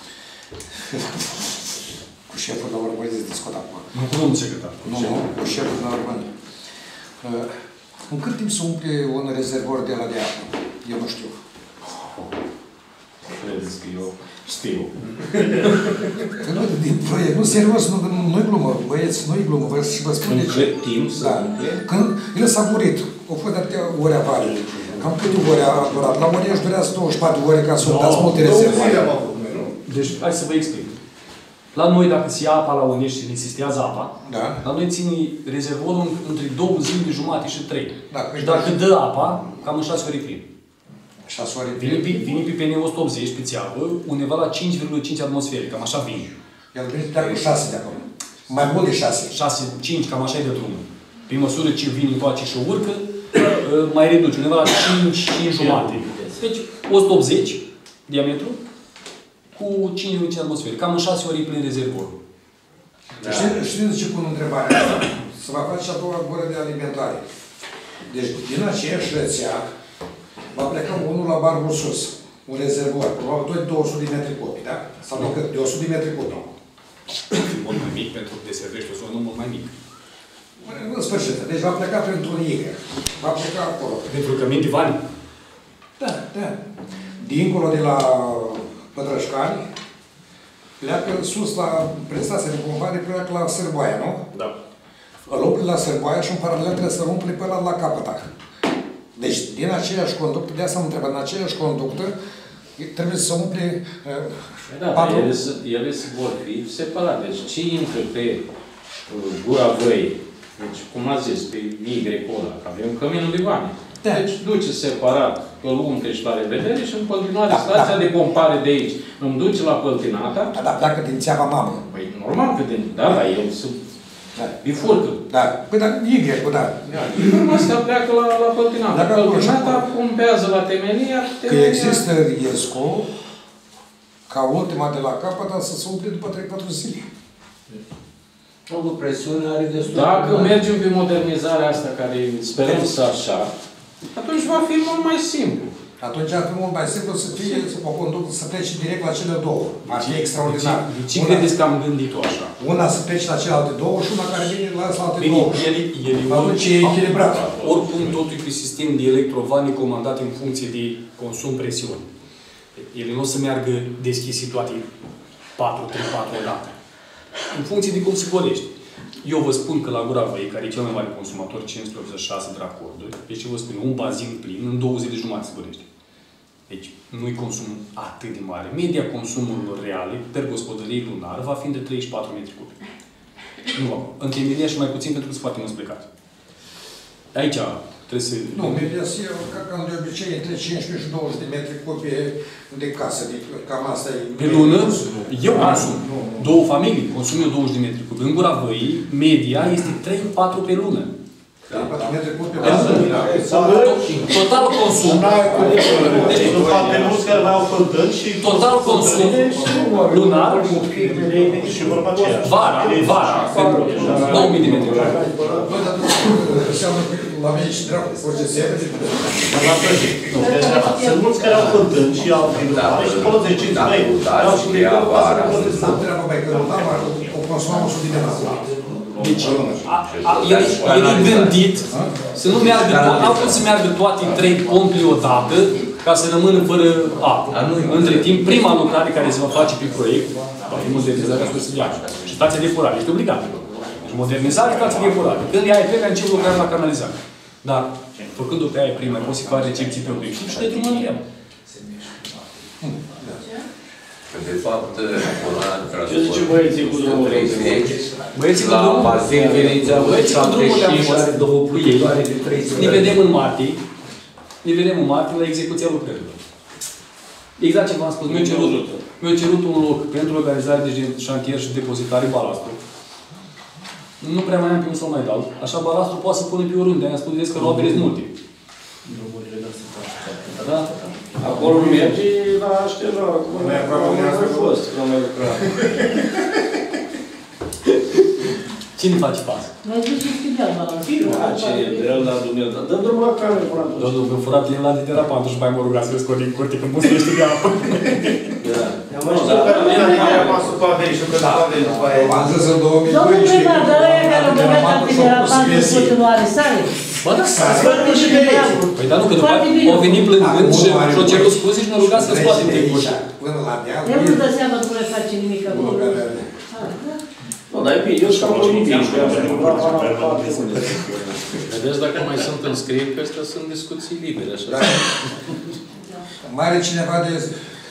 Cu șeful de la urbanism discut acum. Nu cu domnul secretar. Nu, nu, cu șeful de la urbanism. În cât timp se umple un rezervor de la de apă? Eu nu știu. Credeți că eu știu. Că nu, din proiect, nu, serios, nu, nu-i glumă, băieți, nu-i glumă, vă, și vă spun de ce. În cât timp să umple? Când el s-a murit, au fost atâtea ore apare. Cam câte ore a durat? La Onești durează douăzeci și patru ore ca să dați multe rezervoare. Deci, hai să vă explic. La noi, dacă se ia apa la Unești și existează apa, Da. la noi ține rezervorul între două zile jumate și trei. Da, și dacă dă apa, cam în șase ori plin. șase ori Vine pe, vine pe P N o o sută optzeci, pe țeavă, undeva la cinci virgulă cinci atmosfere, cam așa vine. El vine pleacă cu șase de acolo. Mai mult de șase. șase, cinci, cam așa e de drumul. Pe măsură ce vine încoace și urcă, mai reduce, undeva la cinci, cinci jumate. Deci, o sută optzeci diametru, cu cinci virgulă cinci atmosfere. Cam în șase ori e plin rezervorul. Da. Știți, știți de ce pun întrebarea asta? Să va face a doua gură de alimentare. Deci, din aceeași rețea, va pleca unul la Barbul Sus, un rezervor, probabil tot două sute de metri cubi, da? Sau nu cât? De o sută de metri cubi. Mult mai mic, pentru că deservește o zonă mult mai mică. În sfârșit, deci va pleca printr-un Y. Va pleca acolo. Pentru că minte vani. Da, da. Dincolo de la Pătrășcani, pleacă sus la prestația de pompare, pleacă la Sârboaia, nu? Da. Îl umple la Sârboaia și în paralel trebuie să umple pe ăla la capăta. Deci, din aceeași conductă, de asta mă întreb, în aceeași conductă, trebuie să umple uh, Da, patru... ele, ele vor fi separate. Deci, ce intră pe uh, Gura Văii, deci, cum a zis, pe Y-ul ăla, că avem căminul de vane. Da. Deci, duce separat, îl umple și la revedere și în continuare Da, stația da. de pompare de aici îmi duce la Păltinata. Da, dar pleacă din țeava mamă. Păi, normal că din... Da, da, el se... Da. bifurcă. Da. Păi, dar Y, cu da. Urmă asta pleacă la, la Păltinata. Dacă Păltinata pompează la temelia, Că temelia... există riscul ca ultima de la capăta să se umple după trei patru zile. O presiune are destul. Dacă mergem pe modernizarea asta, care sperăm să așa, atunci va fi mult mai simplu. Atunci ar fi mult mai simplu să fie o conductă să plece direct la cele două. Ar fi extraordinar. De ce credeți că am gândit-o așa? Una să plece la celelalte două și una care vine la alte Bine, două. el, el, Atunci e echilibrat. Oricum, totul e pe sistem de electrovane comandat în funcție de consum-presiune. Ele nu o să meargă deschise toate patru, trei, patru odată. În funcție de cum se golește. Eu vă spun că la Gura Văii, care e cel mai mare consumator, cinci sute optzeci și șase de racorduri, deci vă spun, un bazin plin, în două zile jumate se golește. Deci, nu-i consum atât de mare. Media consumurilor reale, per gospodărie lunară, va fi între trei și patru metri cubi. Nu va. În Temelia și mai puțin, pentru că sunt foarte mulți plecați. Aici trebuie să... Nu, media se ia, ca, ca de obicei, între cincisprezece și douăzeci de metri cubi de casă. De, cam asta e... Pe lună, eu consum. Două familii consum eu douăzeci de metri cubi. În Gura Văii, media este trei patru pe lună. trei patru metri cubi pe Pe lună. Total consum. Sunt foarte mulți care mai au fântâni și... Total consum lunar, Și vorba aceea. vara, vara, două mii de metri cubi. Bă, dar înseamnă că la mine și dreapă, orice seară de... Sunt mulți care au fântâni și au filmare și folosesc mai. Au și de vara. Am treabă mai că nu am, o consumam o sută de metri. Deci, a, a, el, el e gândit să nu meargă, n-au cum să meargă toate trei pompile odată ca să rămână fără apă. Între timp, prima lucrare care se va face pe proiect va fi modernizarea subsidiară. Și stația de epurare. Este obligat. Deci modernizarea stației de epurare. Când ea e plecă, încep lucrarea la canalizare. Dar, făcând-o pe aia prima, poți să faci recepții pe obiectiv și de drumul în treabă. De fapt, Ce zice băieții cu drumul? Băieții cu la drumul, bazin veniți băieții cu drumul le-am fost două cu ei. de trei Ne vedem în martie. Ne vedem în martie la execuția lucrărilor. Exact ce v-am spus. Mi-a cerut, mi-a cerut un loc pentru organizare de șantier și depozitare balastru. Nu prea mai am pe unde să-l mai dau. Așa balastru poate să pune pe oriunde. Am spus că robele sunt multe. Da? Acolo nu merge la așteptare, cum a fost, nu mai lucra. Cine face pas? Mai ziceți filial, mă, la Ce e, el la Dumnezeu. Dă drumul la cameră, până atunci. Domnul, mi-a furat el la de terapantul și mai mă ruga să-l scot din curte când mustește de apă. Am mai știut că nu era pasul pe averi și că nu averi după aia. Am zis în două mii Domnul doisprezece. primar, dar ăia care au băgat antiderapantul în continuare, sare? Bă, da, Foarte bine, bravo. Păi dar nu, că după Foarte aia bine. au venit plângând și și-au cerut scuze și ne-au rugat să-l scoatem din curte. Până la deal. El nu dă seama că nu le face nimic acolo. Nu, dar e bine, eu și-am luat un pic, și am luat la parte. Vedeți dacă mai sunt înscrieri, că astea sunt discuții libere, așa. Mai are cineva de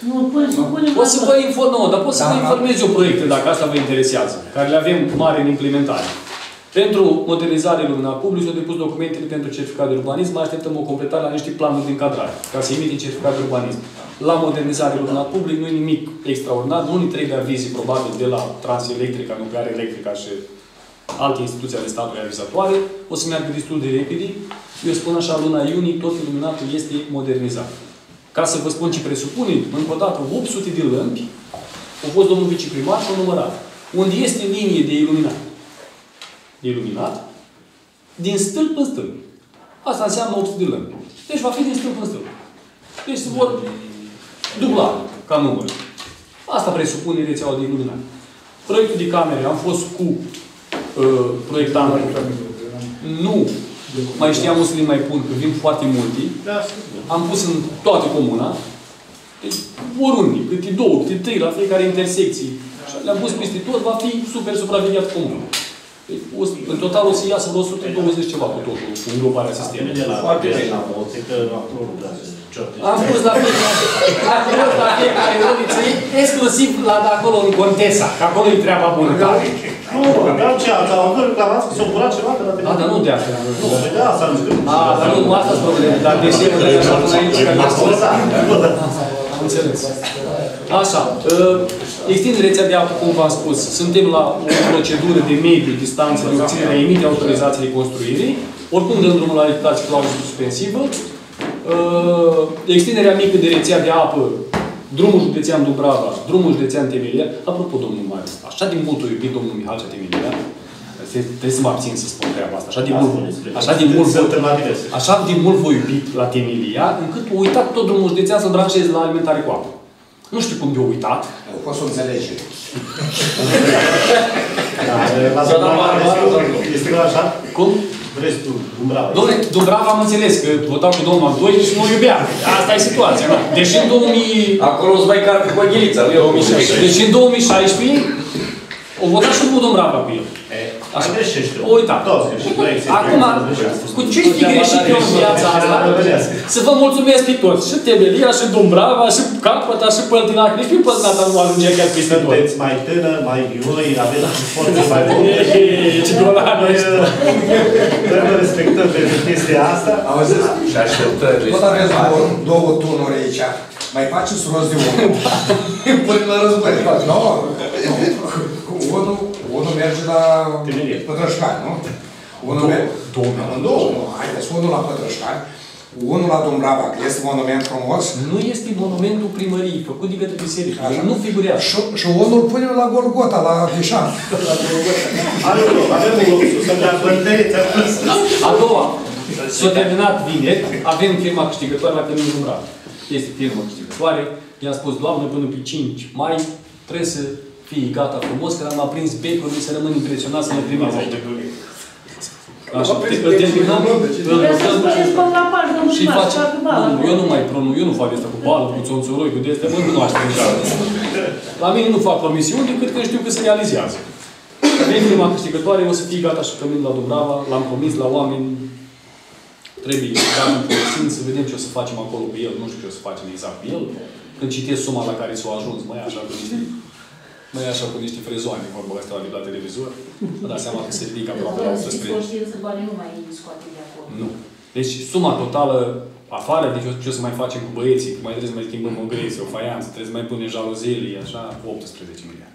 Nu, pune, să punem... Pot să vă inform, nu, dar pot să Da, vă da. informez eu proiecte, dacă asta vă interesează, care le avem mare în implementare. Pentru modernizare lumina publică s-au depus documentele pentru certificat de urbanism, mai așteptăm o completare la niște planuri de încadrare, ca să emitem certificat de urbanism. La modernizare lumina publică nu e nimic extraordinar, nu ne trebuie avizi probabil de la Transelectrica, Nuclear Electrica și alte instituții ale statului avizatoare, o să meargă destul de repede. Eu spun așa, luna iunie, tot iluminatul este modernizat. Ca să vă spun ce presupune, încă o dată, opt sute de lămpi, au fost domnul viceprimar și au numărat. Unde este linie de iluminat? De iluminat, din stâlp în stâlp. Asta înseamnă opt sute de lămpi. Deci va fi din stâlp în stâlp. Deci se vor dubla ca număr. Asta presupune rețeaua de iluminat. Proiectul de camere am fost cu uh, proiectantul. Nu mai știam o să le mai pun, că vin foarte multe. Am pus în toată comuna. Deci, oriunde, câte două, câte trei, la fiecare intersecție. Le-am pus peste tot, va fi super supravegheat comună. Deci, o, în total o să iasă vreo o sută douăzeci ceva cu totul, cu înglobarea sistemului. Foarte bine la moțe, că acolo nu vrea să cioate. Am pus la fiecare, la fiecare uliță, exclusiv la de acolo, în Contesa, că acolo e treaba bună. Nu, dar ce, am reclamați că s-a furat ceva de la televizor. A, dar nu de asta. Nu, de asta am zis că nu. A, dar nu, nu asta-s problema, dar de ce nu așa până aici, că mi-a spus. Am înțeles. Așa, extinde rețea de apă, cum v-am spus, suntem la o procedură de mediu, distanță, de obținere a emite autorizații de construire, oricum dăm drumul la licitație clauză suspensivă. Extinderea mică de rețea de apă, drumul județean Dubrava, drumul județean Temelia. Apropo, domnul Marius, așa de mult o iubit domnul Mihalcea Temelia, trebuie să mă abțin să spun treaba asta, așa de mult, așa de mult, așa de mult vă iubit la Temelia, încât o uitat tot drumul județean să-l branșeze la alimentare cu apă. Nu știu cum de-o uitat. O fost o înțelegere. Este clar așa? Cum? Vrei tu, Dumbrava. Dom'le, Dumbrava am înțeles că votam cu domnul Andoi și nu iubea. Asta e situația, da? Deși în două mii... Acolo îți mai carpe cu Aghilița, nu e două mii șaisprezece. Deci în două mii șaisprezece o votat și cu Dumbrava cu el. Așa greșește. O uitat. Acum, cu ce știi greșit eu în viața asta? Să vă mulțumesc pe toți. Și Temelia, și Dumbrava, și Capăta, și Păltinac. Nici pe Păltinac nu ajunge chiar peste tot. Sunteți mai tânăr, mai vioi, aveți forțe mai bune. Ce dolar ești. Trebuie respectăm pentru chestia asta. Auziți? Și așteptări. Tot aveți două, două tunuri aici. Mai faceți rost de unul. Până la război. Nu, unul, unul merge la Pătrășcani, nu? Unul merge... Două. Haideți, unul la Pătrășcani, unul la Dumbrava, că este monument frumos. Nu este monumentul primăriei, făcut de către biserică. Nu figurează. Și, și unul punem la Golgota, la Vișan. Avem un loc sus, să ne-am băndăriți. A doua, s-a terminat vineri, avem firma câștigătoare la Căminul Dumbrava. Este firma câștigătoare. I-am spus, Doamne, până pe cinci mai trebuie să fie gata frumos, că am aprins becul, să rămân impresionat să ne primeze. Așa, îl terminăm, îl rugăm și facem. Eu nu mai pronunț, eu nu fac asta cu bală, cu țonțoroi, cu de-astea, mă cunoaște deja. La mine nu fac promisiuni decât că știu că se realizează. Avem firma câștigătoare, o să fie gata și Căminul la Dubrava, l-am promis la oameni. Trebuie să dăm folosim, să vedem ce o să facem acolo cu el, nu știu ce o să facem exact cu el. Când citesc suma la care s-a ajuns, mai așa cu niște, mai așa cu niște frezoane, vorba asta de la televizor, vă dați seama că se ridică aproape la optsprezece. Știți conștiință, banii nu mai scoate de acolo. Nu. Deci suma totală, afară de ce o să mai facem cu băieții, că mai trebuie să mai schimbăm o greție, o faianță, trebuie să mai punem jaluzele, așa, cu optsprezece miliarde.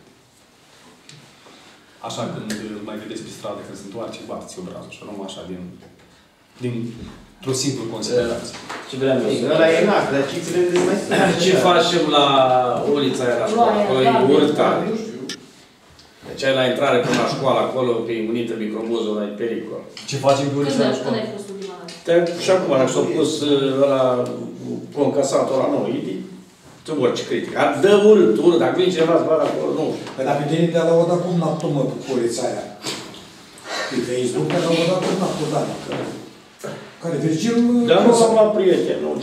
Așa când mai vedeți pe stradă, când se întoarce, bateți obrazul, așa, numai așa, din... din într-o simplă considerație. Ce vreau eu? Ăla e nac, dar ce ținem de mai simplu? Ce facem la ulița aia la școală? Acolo e urât tare. Deci ai la intrare până la școală, acolo, pe unită microbuzul, ăla e pericol. Ce facem pe ulița la școală? Când ai fost ultima dată? Și acum, dacă s-a pus ăla concasatul ăla nou, e de orice critică. Dă urât, urât. Dacă vine cineva să vadă acolo, nu știu. Păi dacă vine de la o dată cum n-a mă cu ulița aia. Pe Facebook, că la o dată cum n-a putut, care Virgil... Dar nu l-am luat prieten, nu.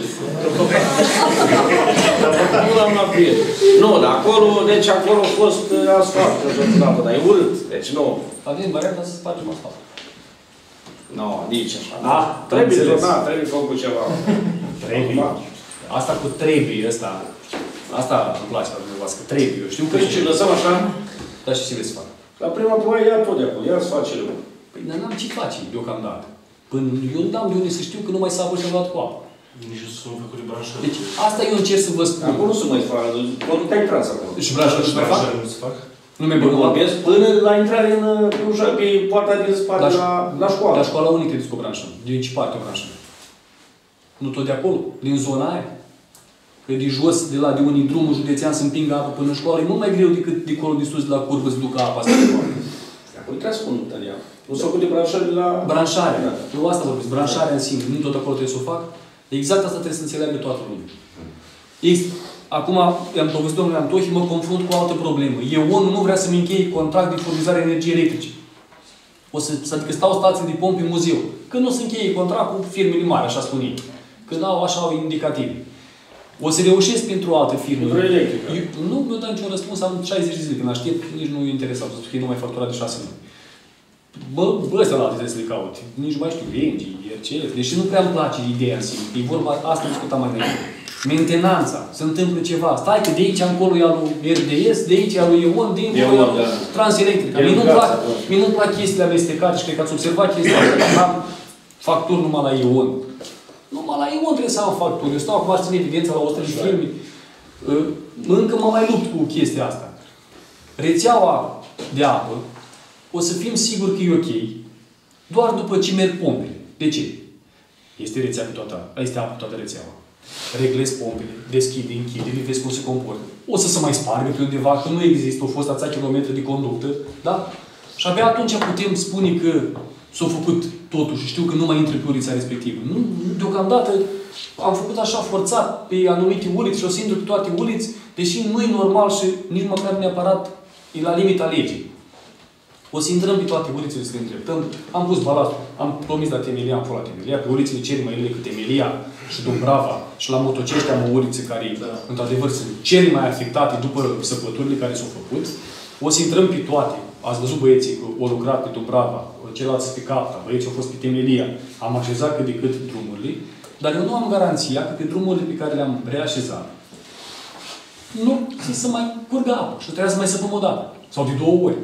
Nu l-am luat prieten. Nu, dar acolo, deci acolo a fost asfalt, dar e urât, deci nu. Avem varianta să facem asfalt. Nu, nici așa. Da, trebuie tot, da, trebuie făcut ceva. Trebuie. Asta cu trebuie, ăsta. Asta îmi place la dumneavoastră, că trebuie. Eu știu că... Păi ce, lăsăm așa? Dar și ce vreți să fac? La prima ploaie ia tot de acolo, ia să face lucru. Păi dar n-am ce face deocamdată. Până eu n-am de unde să știu că nu mai s-a apă și am luat cu apă. Nici nu sunt făcut de branșă. Deci asta eu încerc să vă spun. Acolo nu se mai fac, totul te-ai trans acolo. Și branșa nu se mai fac? Nu se fac? Nu mi-e băgat. Vorbesc până la intrare în ușa, pe poarta din spate la, la școală. La școala unde te duci cu branșă? Din ce parte o branșă? Nu tot de acolo? Din zona aia? Că de jos, de la de unii drumul județean să împingă apă până în școală, e mult mai greu decât de acolo de sus, de la curbă, să ducă apa asta de școală. Acolo trebuie să spun, Tăria. Nu s-au făcut de branșare la... Branșarea. Eu asta vorbesc. Branșarea în sine. Nu tot acolo trebuie să o fac. Exact asta trebuie să înțeleagă toată lumea. Acum, am povestit domnului Antohi, mă confrunt cu o altă problemă. E O N U nu vrea să-mi încheie contract de furnizare energiei electrice. O să, adică stau stații de pompe în muzeu. Când nu se încheie contract cu firmele mari, așa spun ei. Când au așa au indicative. O să reușesc pentru o altă firmă. Pentru electrică. Nu mi-o dă niciun răspuns, am șaizeci de zile când aștept, nici nu e interesat să fie numai facturat de șase luni. Bă, bă, ăsta la alte trebuie să le caut. Nici nu mai știu, Engie, R C S. Deși nu prea îmi place ideea în sine. E vorba, asta discutam mai înainte. Mentenanța, se întâmplă ceva. Stai că de aici încolo e al lui R D S, de aici e al lui E O N, de încolo e al lui Transelectrica. Mie nu-mi plac, mie nu-mi plac chestiile amestecate și cred că ați observat chestia asta. Am facturi numai la E O N. Numai la E O N trebuie să am facturi. Eu stau acum să țin evidența la o sută de firme. Încă mă mai lupt cu chestia asta. Rețeaua de apă, o să fim siguri că e ok, doar după ce merg pompele. De ce? Este rețea pe toată, este apă pe toată rețeaua. Reglezi pompele, deschide, închide, le vezi cum se comportă. O să se mai spargă pe undeva, că nu există, au fost atâția kilometri de conductă, da? Și abia atunci putem spune că s-a făcut totul și știu că nu mai intră pe ulița respectivă. Nu, deocamdată am făcut așa forțat pe anumite uliți și o să intru pe toate uliți, deși nu e normal și nici măcar neapărat e la limita legii. O să intrăm pe toate ulițele să le îndreptăm. Am pus balastul, am promis la Temelia, am fost la Temelia, pe ulițele cele mai rele cu Temelia și Dumbrava și la Motocești am o uliță care, da, într-adevăr, sunt cele mai afectate după săpăturile care s-au făcut. O să intrăm pe toate. Ați văzut băieții că au lucrat pe Dumbrava, ceilalți pe Capta, băieții au fost pe Temelia. Am așezat cât de cât drumurile, dar eu nu am garanția că pe drumurile pe care le-am reașezat nu se mai curgă apă și trebuie să mai săpăm o dată. Sau de două ori.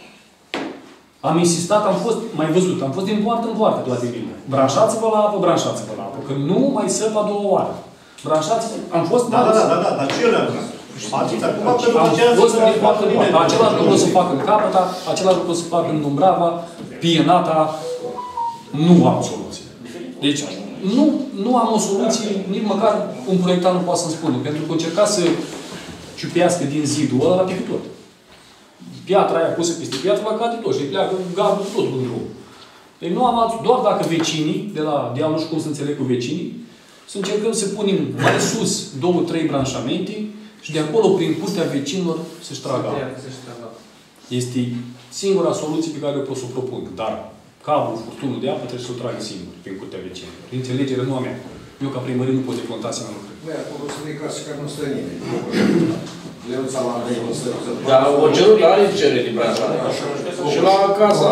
Am insistat, am fost, mai văzut, am fost din poartă în poartă toate bine. Branșați-vă la apă, branșați-vă la apă. Că nu mai săp a două oară. Branșați-vă, am fost... Da, da, da, da, da, dar ce le-am zis? Faceți acum că după aceea am fost din poartă în poartă. Același lucru o să fac în Capăta, același lucru o să fac în Dumbrava, Pienata. Nu am soluție. Deci, nu, nu am o soluție, nici măcar un proiectant nu poate să-mi spună. Pentru că încerca să ciupească din zidul ăla la pică tot. Piatra aia pusă peste piatră la cade tot și pleacă gardul tot în drum. Deci nu am alții, doar dacă vecinii, de la dealul și cum să înțeleg cu vecinii, să încercăm să punem mai sus două, trei branșamente și de acolo, prin curtea vecinilor, să-și tragă apă. Este singura soluție pe care o pot să o propun. Dar cablul, furtunul de apă trebuie să o tragă singur, prin curtea vecinilor. Prin înțelegere nu a mea. Eu, ca primărie, nu pot defronta asemenea lucruri. Băi, acolo să ne ca și care nu stă nimeni. Leuța la Andrei, nu stă. Dar o cerut are cerere din branșare. Și la casa...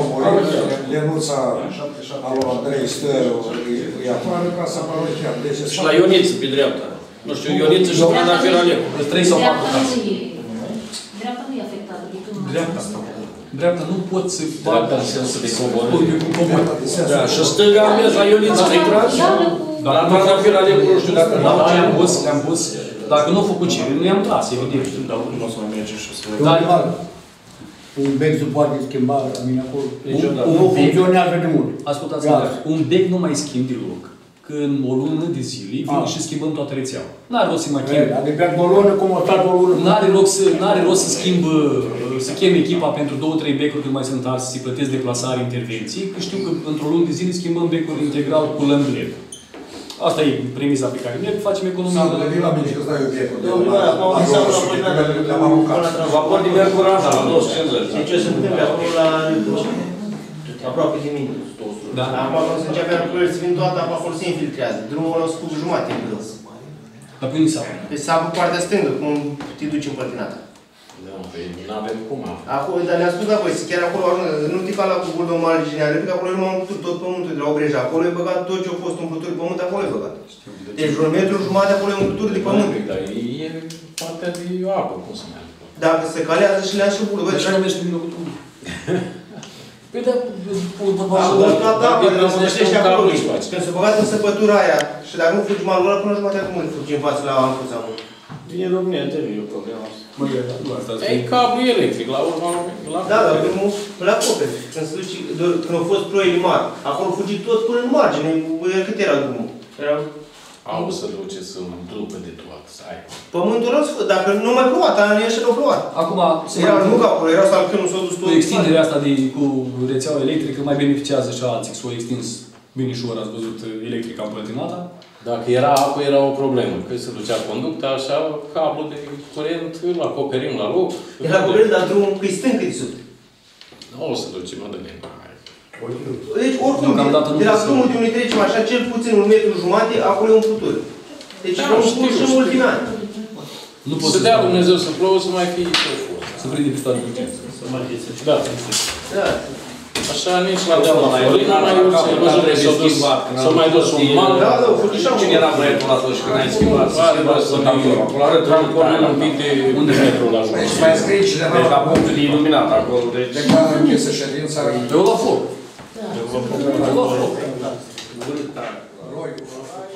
Lenuța a lui Andrei stă, e afară, casa parohială. Și la Ioniță, pe dreapta. Nu știu, Ioniță și Trandafir Alecu. Trei sau patru case. Dreapta nu e afectată. Dreapta. Dreapta nu pot să... Dreapta în sensul de cobor. Da, și stânga am mers la Ioniță, te tras. La Trandafir Alecu, nu știu dacă... Da, le-am pus, le-am pus. Dacă nu au făcut cerere, nu i-am tras, evident. Dar nu o să mai merge și o să... Dar... Un bec se poate schimba la mine acolo. Nu funcționează de mult. Ascultați-mă, un bec nu mai schimb deloc. Că în o lună de zile vine și schimbăm toată rețeaua. N-are rost să mă chem. Adică o lună, cum o stat o lună. N-are rost să, n-are rost să schimb, să chem echipa pentru două, trei becuri când mai sunt alți, să-i plătesc deplasare, intervenții. Că știu că într-o lună de zile schimbăm becul integral cu lâmb L E D. Asta e premisa pe care merg, facem economie. S-am gândit la mine și îți dai eu becul. Le-am aruncat. Vapor de mercurat, la două sute cincizeci. Deci ce se întâmplă acolo la... aproape de mine. Da. Acum când se începe lucrurile, să vin toată apa acolo, se infiltrează. Drumul ăla o să cu jumate în gâns. Dar pe unde s-a? Pe sapă partea stângă, cum te duci în pătinata. Da, păi nu avem cum. Acolo, dar ne-a spus, da, voi, chiar acolo, nu te ca la cu buldul marginal, că acolo nu m-am putut tot pământul de la Obreja. Acolo e băgat tot ce a fost umplutură de pământ, acolo e băgat. Deci un metru jumătate acolo e umplutură de pământ. Dar e partea de apă, cum să ne acolo. Dacă se calează și le-a și bulă, bă, Deci nu mergi prin locul tău. Păi da, acolo toată apa de la Mănăștești acolo. Când s-a băgat în săpătura aia și dacă nu fugi malul ăla, până la jumătate cum îl fugi în față la Ancuța? Vine România, termină problema asta. E cablu electric, la urma la Da, dar drumul îl acoperi. Când se duce, când au fost ploile mari, acolo fugi tot până în margine. Cât era drumul? Era... Au să duce să după de toată, să ai. Pământul ăla, dacă nu mai plouat, anii ăștia nu plouat. Acum, Era nu ca acolo, era salcânul, s-a dus tot. cu extinderea asta de, cu rețeaua electrică mai beneficiază și alții, că s-au extins binișor, ați văzut, electrica împărătinata. Dacă era apă, era o problemă. Că se ducea conducta, așa, cablu de curent, îl acoperim la loc. Era acoperit, dar drumul, că e stâng cât de sub. Nu o să ducem, nu dă-ne. Deci, oricum, de la drumul de unde trecem așa, cel puțin un metru jumate, acolo e umplutură. Deci, Da, vom știu, spun și în știu. ultimii ani. Nu pot Să dea Dumnezeu să plouă, să mai fie ce fost. Să prinde pe toate urgențe. Să mai fiți. Da. Da. Așa nici la dealul la Florin, n-am mai dus, ai văzut că s-a dus, s-a mai dus un mal. Da, da, au făcut și Cine era proiectul atunci când ai schimbat? Să schimbat să dau acolo. Acolo are Transportul un pic de un metru la jumătate. Deci mai scrie cineva Deci la punctul de iluminat acolo. Deci... declară închisă ședința. Eu la foc. Da. Eu la foc. Roiu.